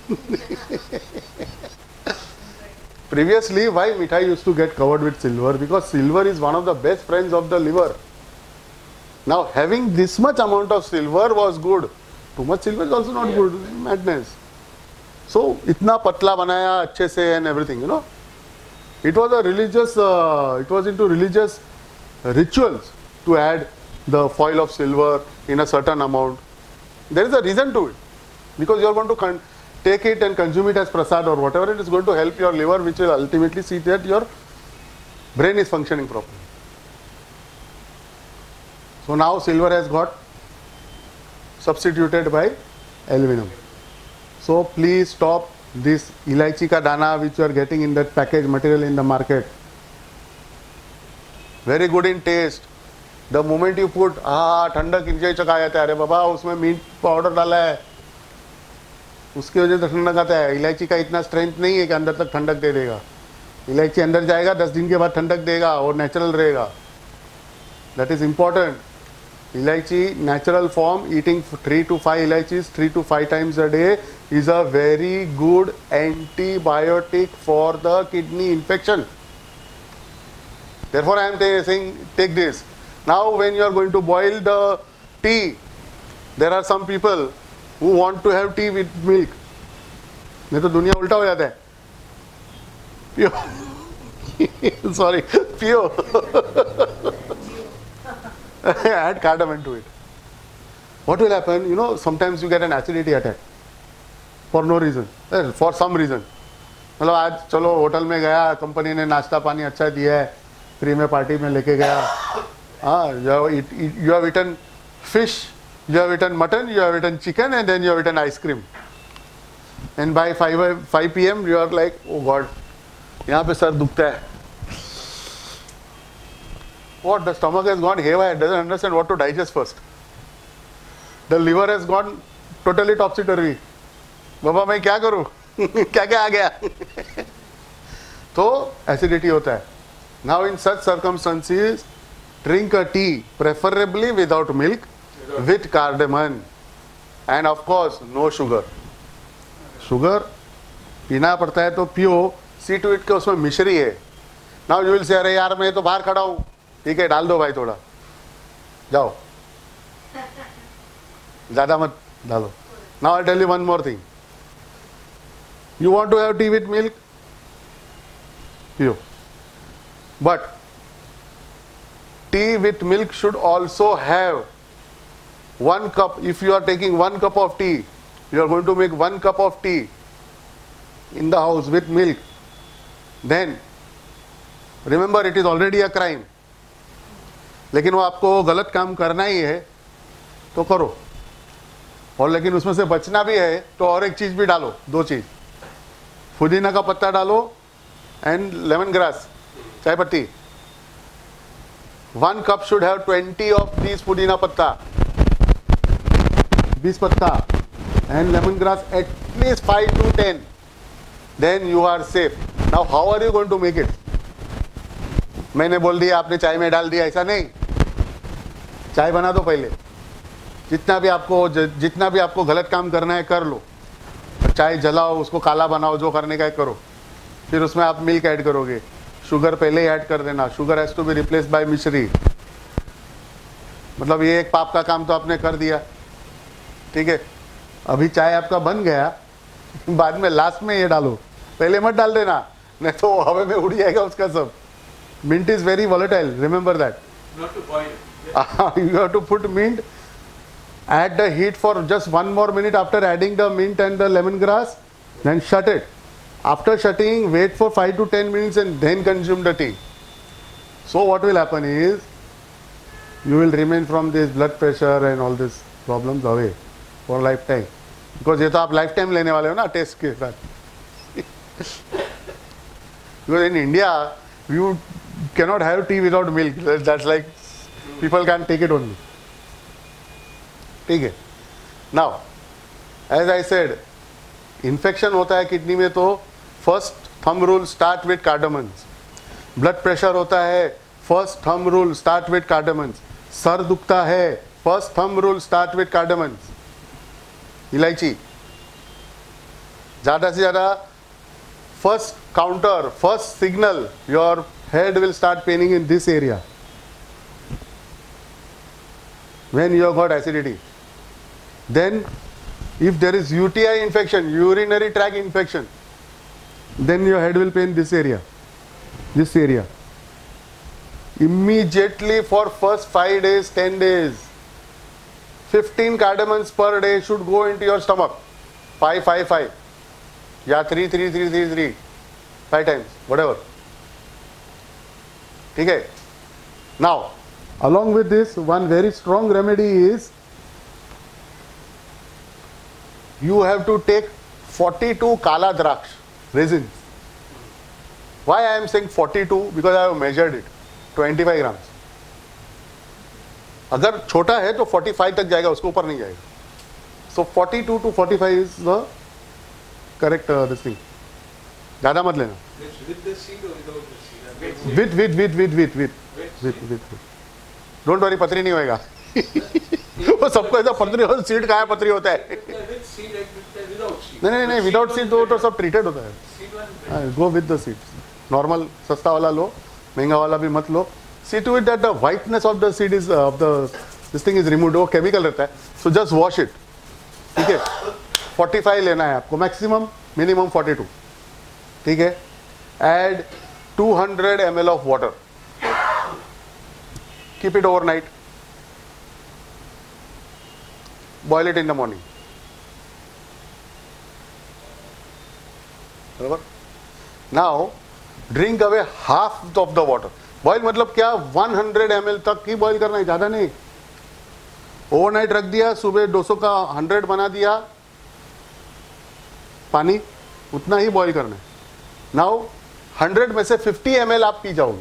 Previously, why mithai used to get covered with silver? Because silver is one of the best friends of the liver. Now having this much amount of silver was good. Too much silver is also not good. Madness. So इतना पतला बनाया अच्छे से and everything, you know. It was a religious. Uh, it was into religious rituals to add the foil of silver in a certain amount. There is a reason to it, because you are going to con take it and consume it as prasad or whatever. It is going to help your liver, which will ultimately see that your brain is functioning properly. So now silver has got substituted by aluminum. So please stop this ilaichi ka dana which you are getting in that package material in the market. Very good in taste. The moment you put, ah, ठंडक इलायची का आता है, अरे बाबा उसमें meet powder डाला है, उसकी वजह से ठंडक आता है. इलायची का इतना स्ट्रेंथ नहीं है कि अंदर तक ठंडक दे देगा. इलायची अंदर जाएगा, दस दिन के बाद ठंडक देगा और नेचुरल रहेगा. That is important. Ilaichi, natural form, eating three to five ilaichis three to five times a day is a very good antibiotic for the kidney infection. Therefore, I am saying take this. Now, when you are going to boil the tea, there are some people who want to have tea with milk. नहीं तो दुनिया उल्टा हो जाता है. पियो. Sorry, पियो. Add cardamom to it. What will happen? You know, sometimes you get an acidity attack for no reason, for some reason. मतलब आज चलो होटल में गया, कंपनी ने नाश्ता पानी अच्छा दिया है, फ्री में पार्टी में लेके गया. हाँ, you have eaten fish, you have eaten mutton, you have eaten chicken, and then you have eaten ice cream. And by five p m you are like, oh God, यहाँ पे sir दुखता है. What? The stomach has gone haywire, doesn't understand what to digest first. The liver has gone totally topsy-turvy. बाबा मैं क्या करूँ? क्या क्या आ गया? तो acidity होता है. Now in such circumstances, drink a tea, preferably without milk, with cardamom, and of course no sugar. Sugar पीना पड़ता है तो पियो. See to it कि उसमें मिश्री है. Now you will say, अरे यार मैं तो बाहर खड़ा हूँ. ठीक है, डाल दो भाई थोड़ा, जाओ, ज़्यादा मत डालो. Now I'll tell you one more thing. You want to have tea with milk? पियो. But tea with milk should also have one cup. If you are taking one cup of tea, you are going to make one cup of tea in the house with milk. Then remember, it is already a crime. लेकिन वो आपको गलत काम करना ही है तो करो, और लेकिन उसमें से बचना भी है तो और एक चीज भी डालो, दो चीज. पुदीना का पत्ता डालो एंड लेमन ग्रास, चाय पत्ती. One cup should have twenty of this पुदीना पत्ता, बीस पत्ता, and lemon grass at least five to ten. Then you are safe. Now how are you going to make it? मैंने बोल दिया आपने चाय में डाल दिया, ऐसा नहीं. चाय बना दो पहले. जितना भी आपको जितना भी आपको गलत काम करना है कर लो. चाय जलाओ, उसको काला बनाओ, जो करने का है करो. फिर उसमें आप मिल्क ऐड करोगे. शुगर पहले ही ऐड कर देना. Sugar has to be replaced by mishri. मतलब ये एक पाप का काम तो आपने कर दिया. ठीक है, अभी चाय आपका बन गया, बाद में लास्ट में ये डालो. पहले मत डाल देना, नहीं तो हवा में उड़ जाएगा उसका सब. Mint is very volatile, remember that. Not to boil. Uh, you have to put mint, add the heat for just one more minute after adding the mint and the lemongrass, then shut it. After shutting, wait for five to ten minutes and then consume the tea. So what will happen is, you will remain from this blood pressure and all these problems away for lifetime. Because ये तो आप lifetime लेने वाले हो ना test के साथ. Because in India, you cannot have tea without milk. That's like people can take it only. ठीक है. Now, As I said, infection होता है किडनी में तो first thumb rule start with cardamoms. Blood pressure होता है first thumb rule start with cardamoms. सर दुखता है first thumb rule start with cardamoms. इलायची ज़्यादा से ज़्यादा first counter, first signal, your head will start paining in this area when you have got acidity. Then if there is U T I infection, urinary tract infection, then your head will pain this area, this area. Immediately for first five days, ten days, fifteen cardamoms per day should go into your stomach. Five, five, five. Yeah, three, three, three, three, three. Five times, whatever. Okay. Now, along with this, one very strong remedy is you have to take forty-two kala draksh resins. Why I am saying forty-two? Because I have measured it. twenty-five grams. अगर छोटा है तो forty-five तक जाएगा, उसको ऊपर नहीं जाएगा. So forty-two to forty-five is the correct uh, this thing. ज़्यादा मत लेना. With the seed or without the seed? With with with with with with with with. Don't worry, पथरी नहीं होएगा. वो सबको ऐसा पथरी हो, सीड कहाँ है पथरी होता है. With seed and with without seed. नहीं नहीं नहीं, without seed तो तो सब treated होता है. Seed one. Go with the seeds. Normal सस्ता वाला लो, महंगा वाला भी मत लो. See to it that the whiteness of the seed is uh, of the this thing is removed. वो chemical रहता है. So just wash it. ठीक है. forty-five लेना है आपको, maximum, minimum forty-two. ठीक है. Add two hundred milliliters of water. Keep it overnight. Boil it in the morning. बराबर. Now drink away half of the water. Boil मतलब क्या, one hundred milliliters तक ही boil करना है, ज़्यादा नहीं. ओवरनाइट रख दिया, सुबह दो सौ का one hundred बना दिया, पानी उतना ही बॉईल करना है. नाउ one hundred में से fifty milliliters आप पी जाओगे,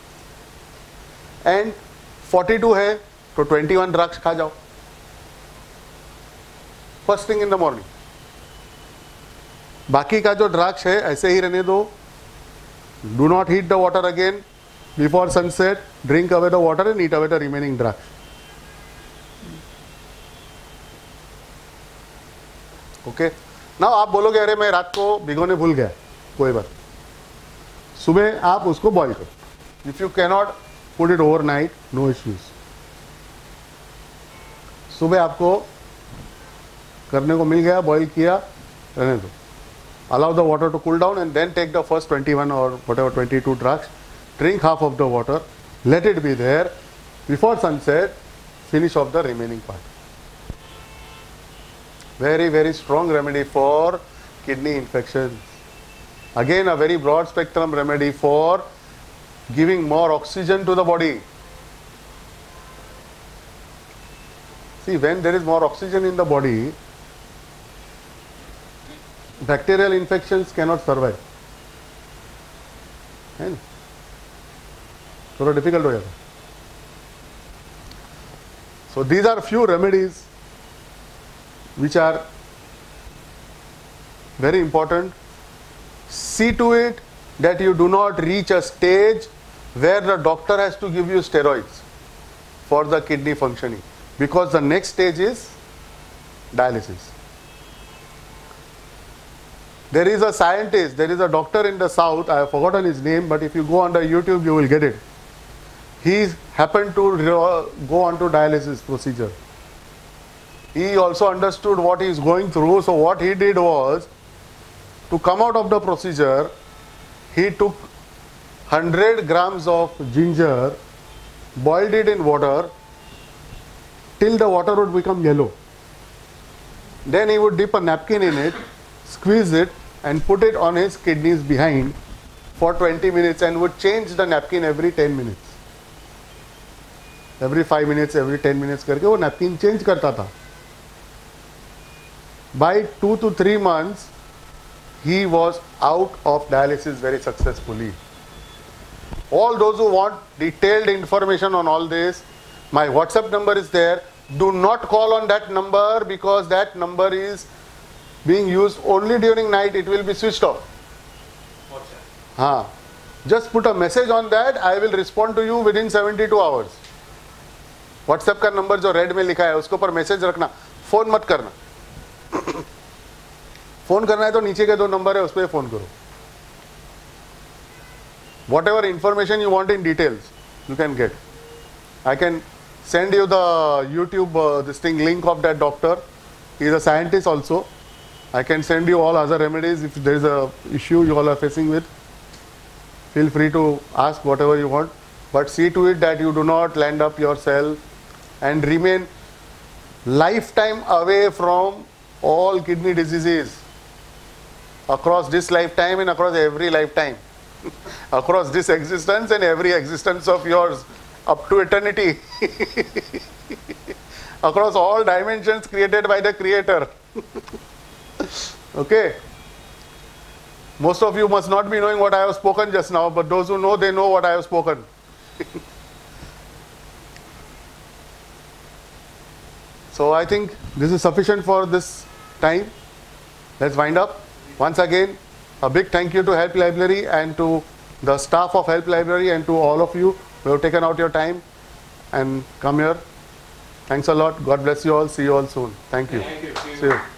एंड forty-two है तो twenty-one ड्रग्स खा जाओ first thing in the morning. बाकी का जो ड्रग्स है ऐसे ही रहने दो. Do not heat the water again before sunset. Drink away the water and eat away the remaining drugs. Okay. Now आप बोलोगे अरे मैं रात को भिगोने भूल गया, कोई बात, सुबह आप उसको बॉईल करो. If you cannot put it overnight, no issues. सुबह आपको करने को मिल गया, बॉईल किया, रहने दो. Allow the water to cool down and then take the first twenty-one और whatever twenty-two drugs. Drink half of the water, let it be there. Before sunset, finish off the remaining part. Very, very strong remedy for kidney infections. Again, a very broad spectrum remedy for giving more oxygen to the body. See, when there is more oxygen in the body, bacterial infections cannot survive. है ना? थोड़ा difficult हो जाता. So these are few remedies which are very important. See to it that you do not reach a stage where the doctor has to give you steroids for the kidney functioning, because the next stage is dialysis. There is a scientist, there is a doctor in the south, I have forgotten his name, but if you go under YouTube you will get it. He happened to go on to dialysis procedure. He also understood what he is going through, so what he did was, to come out of the procedure, he took one hundred grams of ginger, boiled it in water till the water would become yellow. Then he would dip a napkin in it, squeeze it and put it on his kidneys behind for twenty minutes and would change the napkin every ten minutes. Every five minutes, every ten minutes करके वो napkin change करता था. By two to three months, he was out of dialysis very successfully. All those who want detailed information on all this, my WhatsApp number is there. Do not call on that number because that number is being used only during night, it will be switched off. WhatsApp. हाँ, just put a message on that. I will respond to you within seventy-two hours. WhatsApp का number जो red में लिखा है उसके ऊपर message रखना, phone मत करना. फोन करना है तो नीचे के दो नंबर है उस पर फोन करो. Whatever information you want in details, you can get. I can send you the YouTube uh, this thing link of that doctor. He is a scientist also. I can send you all other remedies if there is a issue you all are facing with. Feel free to ask whatever you want, but see to it that you do not land up yourself and remain lifetime away from all kidney diseases across this lifetime and across every lifetime. Across this existence and every existence of yours up to eternity. Across all dimensions created by the Creator. Okay. Most of you must not be knowing what I have spoken just now, but those who know, they know what I have spoken. So I think this is sufficient for this time. Let's wind up. Once again, a big thank you to Help Library and to the staff of Help Library and to all of you who have taken out your time and come here. Thanks a lot. God bless you all. See you all soon. Thank you. Thank you. See you.